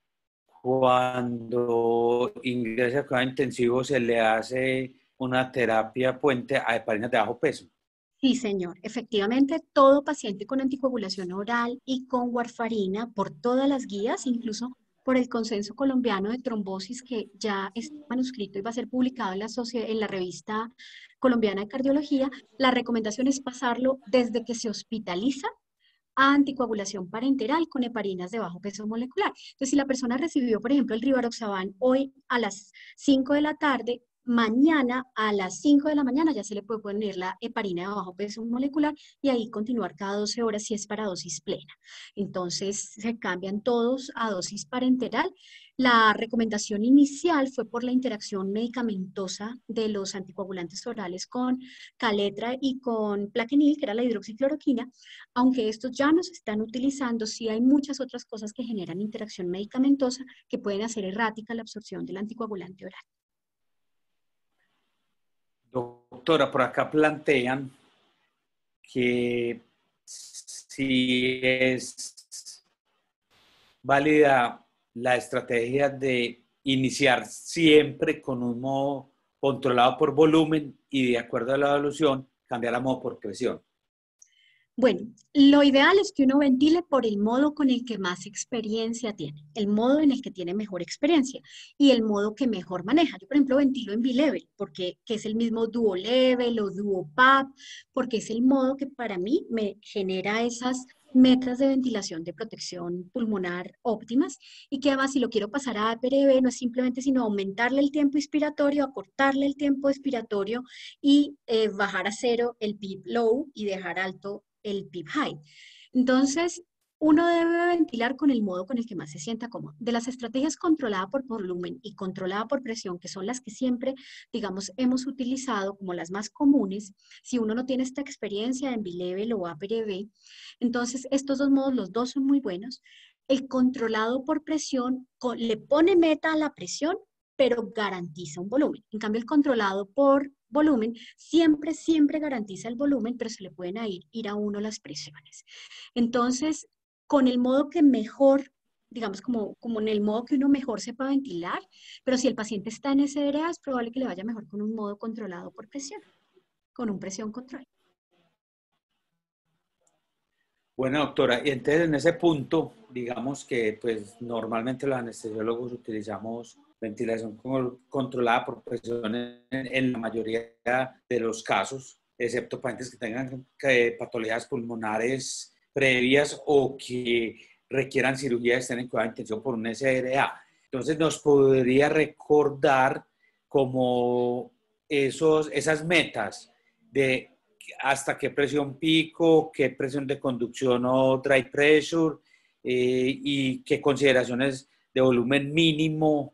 cuando ingresa a cuidado intensivo se le hace una terapia puente a heparinas de bajo peso. Sí, señor. Efectivamente, todo paciente con anticoagulación oral y con warfarina, por todas las guías, incluso por el Consenso Colombiano de Trombosis, que ya está manuscrito y va a ser publicado en en la revista colombiana de cardiología, la recomendación es pasarlo desde que se hospitaliza a anticoagulación parenteral con heparinas de bajo peso molecular. Entonces, si la persona recibió, por ejemplo, el rivaroxaban hoy a las 5 de la tarde, mañana a las 5 de la mañana ya se le puede poner la heparina de bajo peso molecular, y ahí continuar cada 12 horas si es para dosis plena. Entonces, se cambian todos a dosis parenteral. La recomendación inicial fue por la interacción medicamentosa de los anticoagulantes orales con caletra y con plaquenil, que era la hidroxicloroquina. Aunque estos ya no se están utilizando, sí hay muchas otras cosas que generan interacción medicamentosa que pueden hacer errática la absorción del anticoagulante oral. Doctora, por acá plantean que si es válida la estrategia de iniciar siempre con un modo controlado por volumen y de acuerdo a la evolución cambiar a modo por presión. Bueno, lo ideal es que uno ventile por el modo con el que más experiencia tiene, el modo en el que tiene mejor experiencia y el modo que mejor maneja. Yo, por ejemplo, ventilo en bilevel, porque que es el mismo duo level o duo PAP, porque es el modo que para mí me genera esas metas de ventilación de protección pulmonar óptimas, y que además si lo quiero pasar a APRB no es simplemente sino aumentarle el tiempo inspiratorio, acortarle el tiempo expiratorio y bajar a cero el PIP low y dejar alto el PIP high. Entonces, uno debe ventilar con el modo con el que más se sienta cómodo. De las estrategias controlada por volumen y controlada por presión, que son las que siempre, digamos, hemos utilizado como las más comunes, si uno no tiene esta experiencia en bilevel o APRB, entonces estos dos modos, los dos son muy buenos. El controlado por presión le pone meta a la presión, pero garantiza un volumen. En cambio, el controlado por volumen siempre, siempre garantiza el volumen, pero se le pueden ir a uno las presiones. Entonces, con el modo que mejor, digamos, como en el modo que uno mejor sepa ventilar, pero si el paciente está en SDRA, es probable que le vaya mejor con un modo controlado por presión, con un presión control. Bueno, doctora, y entonces en ese punto, digamos que pues normalmente los anestesiólogos utilizamos ventilación controlada por presión en la mayoría de los casos, excepto pacientes que tengan patologías pulmonares previas o que requieran cirugía de estén en cuidado intensivo por un SRA. Entonces nos podría recordar como esas metas de hasta qué presión pico, qué presión de conducción o dry pressure y qué consideraciones de volumen mínimo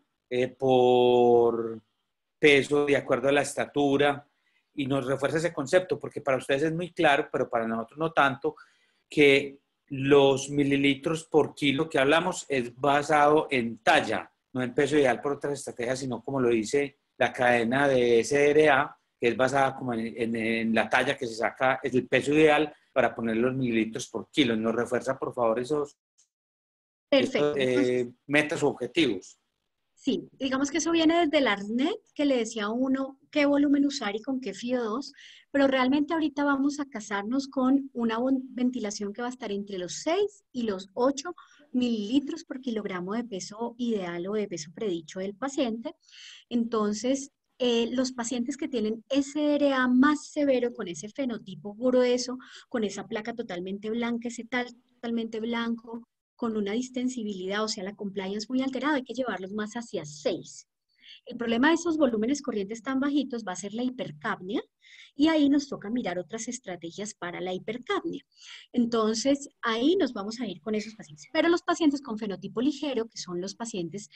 por peso de acuerdo a la estatura. Y nos refuerza ese concepto porque para ustedes es muy claro, pero para nosotros no tanto, que los mililitros por kilo que hablamos es basado en talla, no en peso ideal por otras estrategias, sino como lo dice la cadena de SDRA, que es basada como en la talla que se saca, es el peso ideal para poner los mililitros por kilo. ¿Nos refuerza, por favor, esos Perfecto. Entonces, metas o objetivos? sí, digamos que eso viene desde el ARNET, que le decía a uno qué volumen usar y con qué FIO2, pero realmente ahorita vamos a casarnos con una ventilación que va a estar entre los 6 y los 8 mililitros por kilogramo de peso ideal o de peso predicho del paciente. Entonces, los pacientes que tienen SRA más severo, con ese fenotipo grueso, con esa placa totalmente blanca, ese tal totalmente blanco, con una distensibilidad, o sea, la compliance muy alterada, hay que llevarlos más hacia 6. El problema de esos volúmenes corrientes tan bajitos va a ser la hipercapnia y ahí nos toca mirar otras estrategias para la hipercapnia. Entonces, ahí nos vamos a ir con esos pacientes. Pero los pacientes con fenotipo ligero, que son los pacientes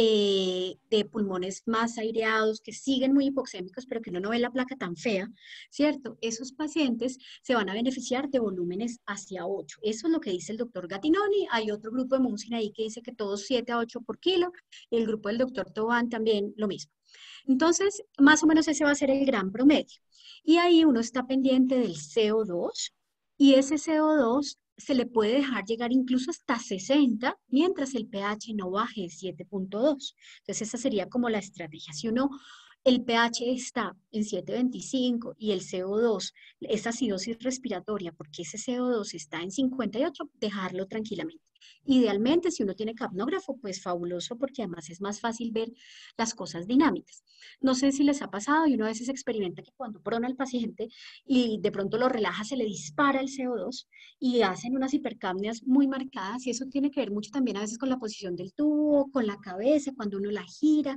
de pulmones más aireados, que siguen muy hipoxémicos, pero que uno no ve la placa tan fea, ¿cierto? Esos pacientes se van a beneficiar de volúmenes hacia 8. Eso es lo que dice el doctor Gattinoni. Hay otro grupo de Munson ahí que dice que todos 7 a 8 por kilo. El grupo del doctor Tobán también lo mismo. Entonces, más o menos ese va a ser el gran promedio. Y ahí uno está pendiente del CO2 y ese CO2 se le puede dejar llegar incluso hasta 60 mientras el pH no baje de 7.2. Entonces, esa sería como la estrategia. Si el pH está en 7.25 y el CO2 es acidosis respiratoria porque ese CO2 está en 58, dejarlo tranquilamente. Idealmente, si uno tiene capnógrafo, pues fabuloso porque además es más fácil ver las cosas dinámicas. No sé si les ha pasado y uno a veces experimenta que cuando prona al paciente y de pronto lo relaja, se le dispara el CO2 y hacen unas hipercapnias muy marcadas y eso tiene que ver mucho también a veces con la posición del tubo, con la cabeza, cuando uno la gira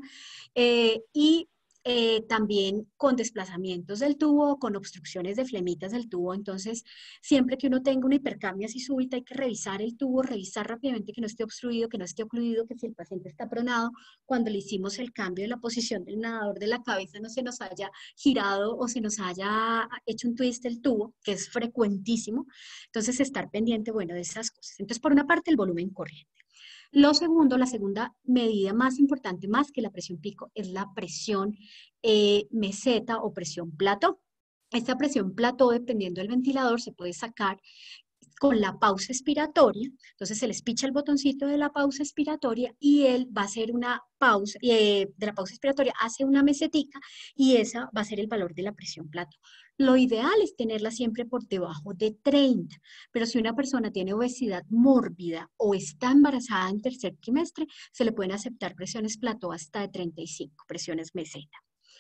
y también con desplazamientos del tubo, con obstrucciones de flemitas del tubo. Entonces, siempre que uno tenga una hipercapnia así súbita, hay que revisar el tubo, revisar rápidamente que no esté obstruido, que no esté ocluido, que si el paciente está pronado, cuando le hicimos el cambio de la posición del nadador de la cabeza, no se nos haya girado o se nos haya hecho un twist el tubo, que es frecuentísimo. Entonces, estar pendiente, bueno, de esas cosas. Entonces, por una parte, el volumen corriente. Lo segundo, la segunda medida más importante, más que la presión pico, es la presión meseta o presión plató. Esta presión plató, dependiendo del ventilador, se puede sacar con la pausa expiratoria. Entonces se les picha el botoncito de la pausa expiratoria y él va a hacer una pausa, de la pausa expiratoria hace una mesetica y esa va a ser el valor de la presión plato. Lo ideal es tenerla siempre por debajo de 30, pero si una persona tiene obesidad mórbida o está embarazada en tercer trimestre, se le pueden aceptar presiones plató hasta de 35, presiones meseta.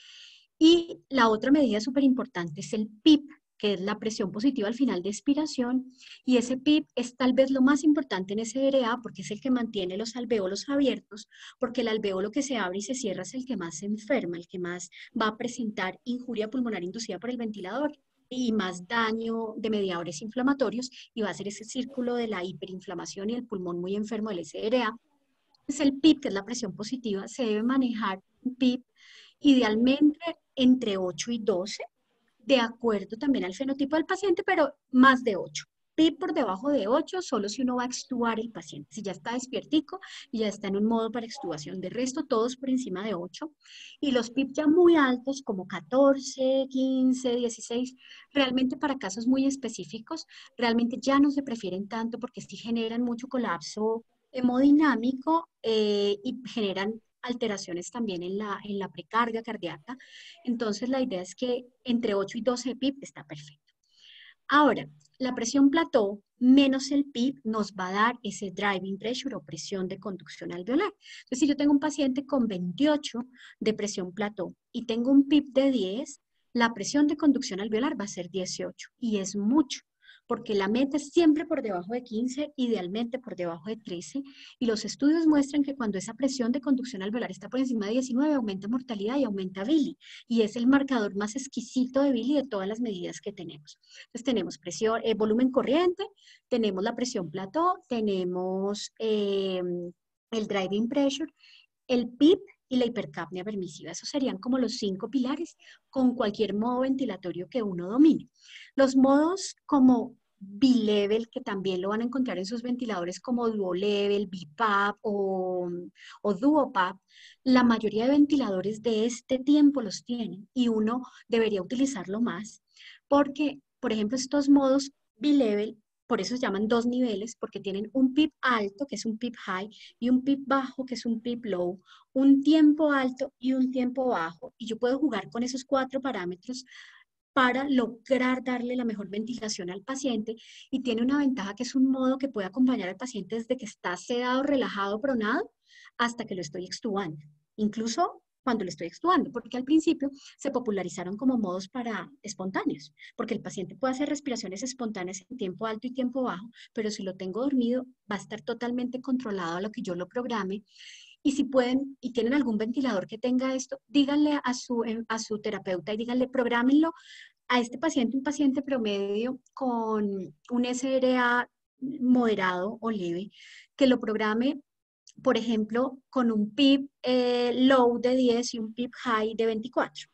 Y la otra medida súper importante es el PIP, que es la presión positiva al final de expiración, y ese PIP es tal vez lo más importante en SDRA porque es el que mantiene los alvéolos abiertos, porque el alvéolo que se abre y se cierra es el que más se enferma, el que más va a presentar injuria pulmonar inducida por el ventilador y más daño de mediadores inflamatorios, y va a ser ese círculo de la hiperinflamación y el pulmón muy enfermo del SDRA. Es el PIP, que es la presión positiva, se debe manejar un PIP idealmente entre 8 y 12, de acuerdo también al fenotipo del paciente, pero más de 8. PIB por debajo de 8, solo si uno va a extubar el paciente. Si ya está despiertico y ya está en un modo para extubación. De resto, todos por encima de 8. Y los PIB ya muy altos, como 14, 15, 16, realmente para casos muy específicos, realmente ya no se prefieren tanto porque sí generan mucho colapso hemodinámico y generan alteraciones también en la precarga cardíaca. Entonces, la idea es que entre 8 y 12 PIB está perfecto. Ahora, la presión plató menos el PIB nos va a dar ese driving pressure o presión de conducción alveolar. Entonces, si yo tengo un paciente con 28 de presión plató y tengo un PIB de 10, la presión de conducción alveolar va a ser 18 y es mucho, porque la meta es siempre por debajo de 15, idealmente por debajo de 13, y los estudios muestran que cuando esa presión de conducción alveolar está por encima de 19, aumenta mortalidad y aumenta Billy, y es el marcador más exquisito de Billy de todas las medidas que tenemos. Entonces tenemos presión, volumen corriente, tenemos la presión plató, tenemos el driving pressure, el PIB y la hipercapnia permisiva. Esos serían como los 5 pilares con cualquier modo ventilatorio que uno domine. Los modos como bilevel, que también lo van a encontrar en sus ventiladores como duolevel, bipap o duopap, la mayoría de ventiladores de este tiempo los tienen y uno debería utilizarlo más porque, por ejemplo, estos modos bilevel, por eso se llaman dos niveles, porque tienen un PIB alto, que es un PIB high, y un PIB bajo, que es un PIB low, un tiempo alto y un tiempo bajo. Y yo puedo jugar con esos 4 parámetros para lograr darle la mejor ventilación al paciente y tiene una ventaja que es un modo que puede acompañar al paciente desde que está sedado, relajado, pronado, hasta que lo estoy extubando. Incluso cuando lo estoy extubando, porque al principio se popularizaron como modos para espontáneos, porque el paciente puede hacer respiraciones espontáneas en tiempo alto y tiempo bajo, pero si lo tengo dormido va a estar totalmente controlado a lo que yo lo programe. Y si pueden y tienen algún ventilador que tenga esto, díganle a su terapeuta y díganle, prográmenlo a este paciente, un paciente promedio con un SRA moderado o leve, que lo programe, por ejemplo, con un PIB low de 10 y un PIB high de 24.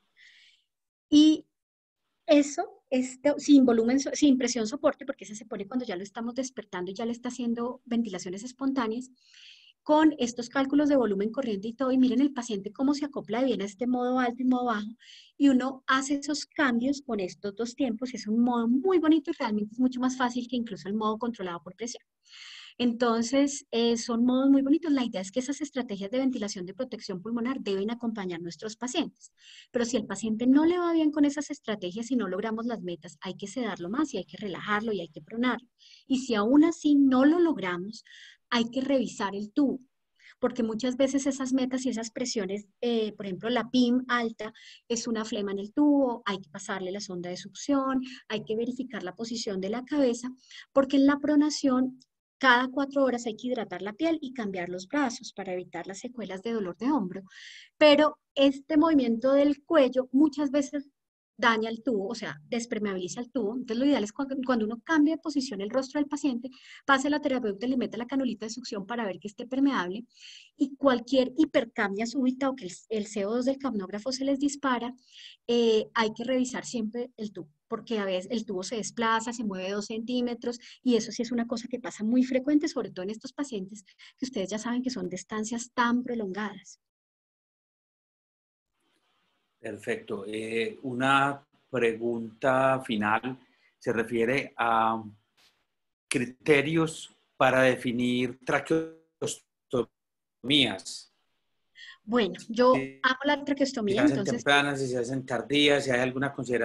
Y eso sin volumen, sin presión soporte, porque esa se pone cuando ya lo estamos despertando y ya le está haciendo ventilaciones espontáneas, con estos cálculos de volumen corriente y todo, y miren el paciente cómo se acopla bien a este modo alto y modo bajo, y uno hace esos cambios con estos dos tiempos, y es un modo muy bonito y realmente es mucho más fácil que incluso el modo controlado por presión. Entonces, son modos muy bonitos. La idea es que esas estrategias de ventilación de protección pulmonar deben acompañar a nuestros pacientes. Pero si el paciente no le va bien con esas estrategias y no logramos las metas, hay que sedarlo más y hay que relajarlo y hay que pronarlo. Y si aún así no lo logramos, hay que revisar el tubo, porque muchas veces esas metas y esas presiones, por ejemplo, la PIM alta es una flema en el tubo, hay que pasarle la sonda de succión, hay que verificar la posición de la cabeza, porque en la pronación cada 4 horas hay que hidratar la piel y cambiar los brazos para evitar las secuelas de dolor de hombro. Pero este movimiento del cuello muchas veces daña el tubo, o sea, despermeabiliza el tubo. Entonces, lo ideal es cuando uno cambia de posición el rostro del paciente, pase la terapeuta y le mete la canulita de succión para ver que esté permeable. Y cualquier hipercapnia súbita o que el CO2 del capnógrafo se les dispara, hay que revisar siempre el tubo, porque a veces el tubo se desplaza, se mueve 2 centímetros, y eso sí es una cosa que pasa muy frecuente, sobre todo en estos pacientes que ustedes ya saben que son de estancias tan prolongadas. Perfecto. Una pregunta final se refiere a criterios para definir traqueostomías. Bueno, yo Si amo la se traqueostomía, hacen entonces, tempranas, si se hacen tardías, si hay alguna consideración.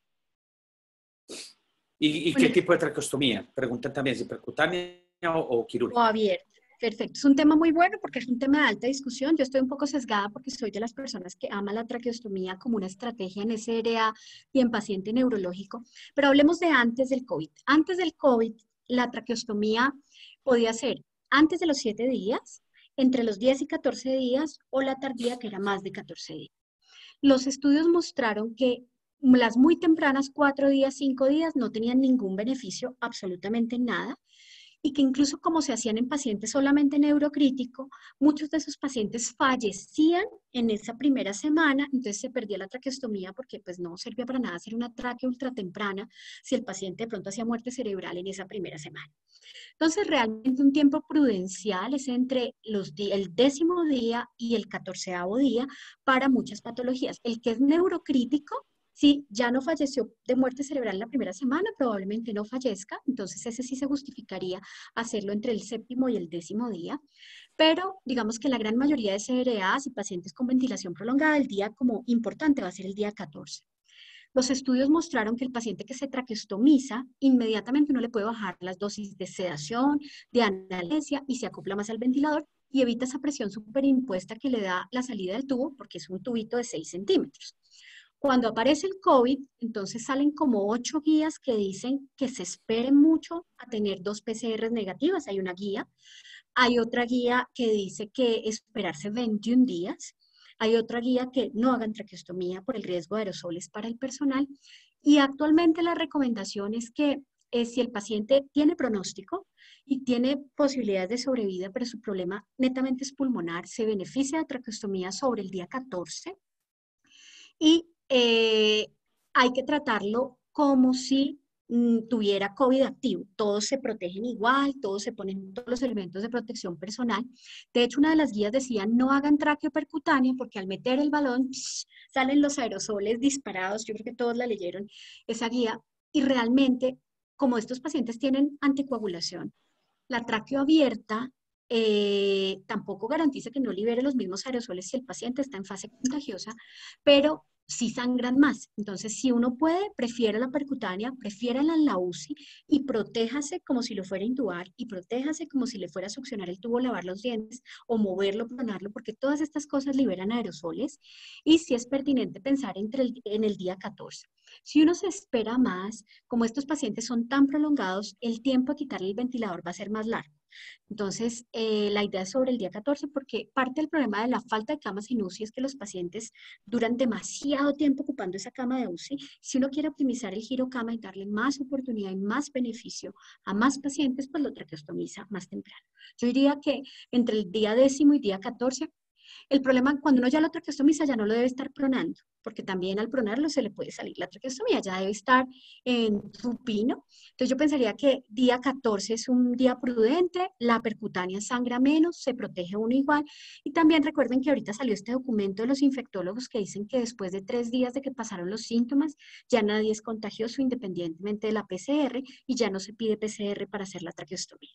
¿Y bueno, qué tipo de traqueostomía? Preguntan también si percutánea o o quirúrgica. abierto. Perfecto. Es un tema muy bueno porque es un tema de alta discusión. Yo estoy un poco sesgada porque soy de las personas que ama la traqueostomía como una estrategia en SRA y en paciente neurológico. Pero hablemos de antes del COVID. Antes del COVID, la traqueostomía podía ser antes de los 7 días, entre los 10 y 14 días o la tardía que era más de 14 días. Los estudios mostraron que las muy tempranas, 4 días, 5 días, no tenían ningún beneficio, absolutamente nada, y que incluso como se hacían en pacientes solamente neurocrítico, muchos de esos pacientes fallecían en esa primera semana, entonces se perdía la traqueostomía porque pues no servía para nada hacer una tráquea ultratemprana si el paciente de pronto hacía muerte cerebral en esa primera semana. Entonces, realmente un tiempo prudencial es entre el 10.º día y el 14.º día para muchas patologías. El que es neurocrítico, si ya no falleció de muerte cerebral en la primera semana, probablemente no fallezca, entonces ese sí se justificaría hacerlo entre el 7.º y el 10.º día, pero digamos que la gran mayoría de CRAs y pacientes con ventilación prolongada, el día como importante va a ser el día 14. Los estudios mostraron que el paciente que se traqueostomiza, inmediatamente uno le puede bajar las dosis de sedación, de analgesia y se acopla más al ventilador y evita esa presión superimpuesta que le da la salida del tubo porque es un tubito de 6 centímetros. Cuando aparece el COVID, entonces salen como 8 guías que dicen que se espere mucho a tener 2 PCR negativas. Hay una guía. Hay otra guía que dice que esperarse 21 días. Hay otra guía que no hagan traqueostomía por el riesgo de aerosoles para el personal. Y actualmente la recomendación es que si el paciente tiene pronóstico y tiene posibilidades de sobrevida, pero su problema netamente es pulmonar, se beneficia de traqueostomía sobre el día 14 y hay que tratarlo como si tuviera COVID activo. Todos se protegen igual, todos se ponen todos los elementos de protección personal. De hecho, una de las guías decía no hagan tráqueo percutáneo porque al meter el balón salen los aerosoles disparados. Yo creo que todos la leyeron esa guía y realmente, como estos pacientes tienen anticoagulación, la tráqueo abierta tampoco garantiza que no libere los mismos aerosoles si el paciente está en fase contagiosa, pero sí sangran más. Entonces, si uno puede, prefiere la percutánea, prefiérala en la UCI y protéjase como si lo fuera a intubar y protéjase como si le fuera a succionar el tubo, lavar los dientes o moverlo, pronarlo, porque todas estas cosas liberan aerosoles y sí es pertinente pensar en el día 14. Si uno se espera más, como estos pacientes son tan prolongados, el tiempo a quitarle el ventilador va a ser más largo. Entonces, la idea es sobre el día 14 porque parte del problema de la falta de camas en UCI es que los pacientes duran demasiado tiempo ocupando esa cama de UCI. Si uno quiere optimizar el giro cama y darle más oportunidad y más beneficio a más pacientes, pues lo traqueostomiza más temprano. Yo diría que entre el día 10.º y día 14 el problema, cuando uno ya lo traqueostomiza, ya no lo debe estar pronando, porque también al pronarlo se le puede salir la traqueostomía, ya debe estar en supino. Entonces yo pensaría que día 14 es un día prudente, la percutánea sangra menos, se protege uno igual. Y también recuerden que ahorita salió este documento de los infectólogos que dicen que después de 3 días de que pasaron los síntomas, ya nadie es contagioso independientemente de la PCR y ya no se pide PCR para hacer la traqueostomía.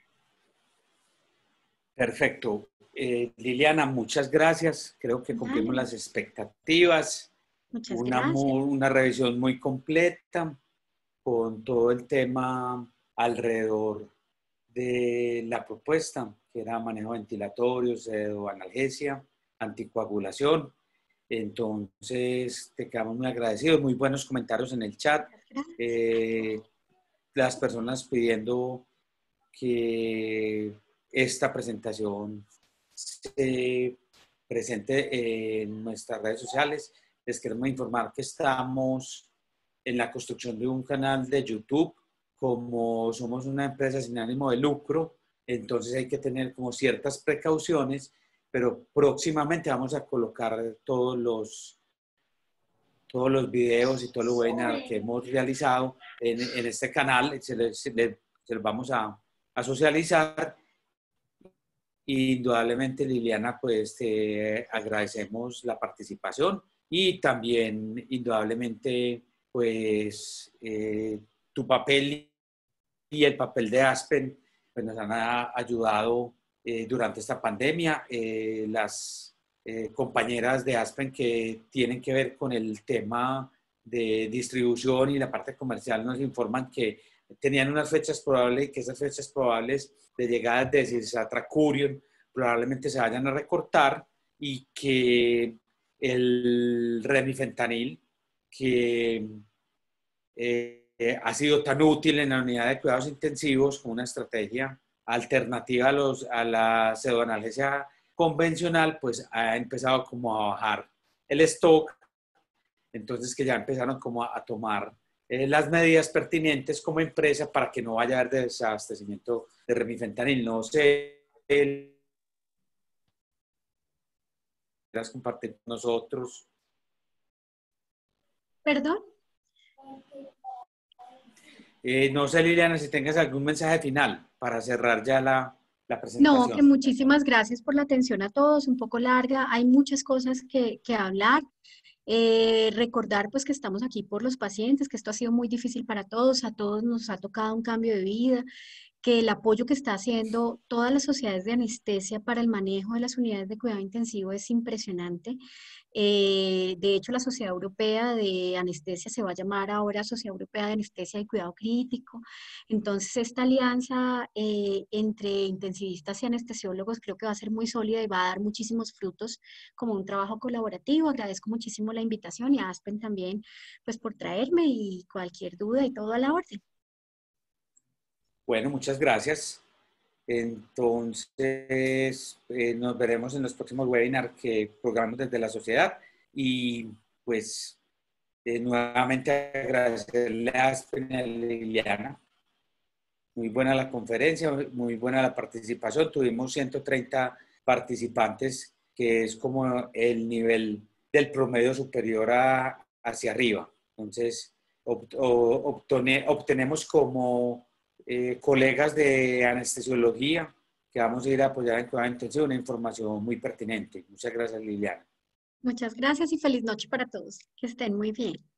Perfecto. Liliana, muchas gracias. Creo que cumplimos Vale, las expectativas. muchas gracias. Una revisión muy completa con todo el tema alrededor de la propuesta, que era manejo ventilatorio, analgesia, anticoagulación. Entonces, te quedamos muy agradecidos, muy buenos comentarios en el chat. Gracias. Eh, las personas pidiendo que esta presentación se presente en nuestras redes sociales. Les queremos informar que estamos en la construcción de un canal de YouTube. Como somos una empresa sin ánimo de lucro, entonces hay que tener como ciertas precauciones, pero próximamente vamos a colocar todos los videos y todo lo webinar que hemos realizado en este canal, se los vamos a socializar. Indudablemente, Liliana, pues te agradecemos la participación y también, indudablemente, pues tu papel y el papel de Aspen pues, nos han ayudado durante esta pandemia. Las compañeras de Aspen que tienen que ver con el tema de distribución y la parte comercial nos informan que tenían unas fechas probables y que esas fechas probables de llegada de Cisatra Curion probablemente se vayan a recortar y que el remifentanil, que ha sido tan útil en la unidad de cuidados intensivos como una estrategia alternativa a la pseudoanalgesia convencional, pues ha empezado como a bajar el stock, entonces que ya empezaron como a tomar las medidas pertinentes como empresa para que no vaya a haber desabastecimiento de remifentanil. No sé, las compartir con nosotros. ¿Perdón? No sé, Liliana, si tengas algún mensaje final para cerrar ya la No, que presentación. muchísimas gracias por la atención a todos, un poco larga, hay muchas cosas que hablar. Recordar pues que estamos aquí por los pacientes, que esto ha sido muy difícil para todos, a todos nos ha tocado un cambio de vida, que el apoyo que está haciendo todas las sociedades de anestesia para el manejo de las unidades de cuidado intensivo es impresionante. De hecho, la Sociedad Europea de Anestesia se va a llamar ahora Sociedad Europea de Anestesia y Cuidado Crítico. Entonces, esta alianza entre intensivistas y anestesiólogos creo que va a ser muy sólida y va a dar muchísimos frutos como un trabajo colaborativo. Agradezco muchísimo la invitación y a Aspen también pues por traerme y cualquier duda y todo a la orden. Bueno, muchas gracias. Entonces, nos veremos en los próximos webinars que programamos desde la sociedad y pues nuevamente agradecerle a Aspen y a Liliana. Muy buena la conferencia, muy buena la participación. Tuvimos 130 participantes, que es como el nivel del promedio superior hacia arriba. Entonces, obtenemos como colegas de anestesiología que vamos a ir a apoyar en cuidado intensivo una información muy pertinente. Muchas gracias, Liliana. Muchas gracias y feliz noche para todos. Que estén muy bien.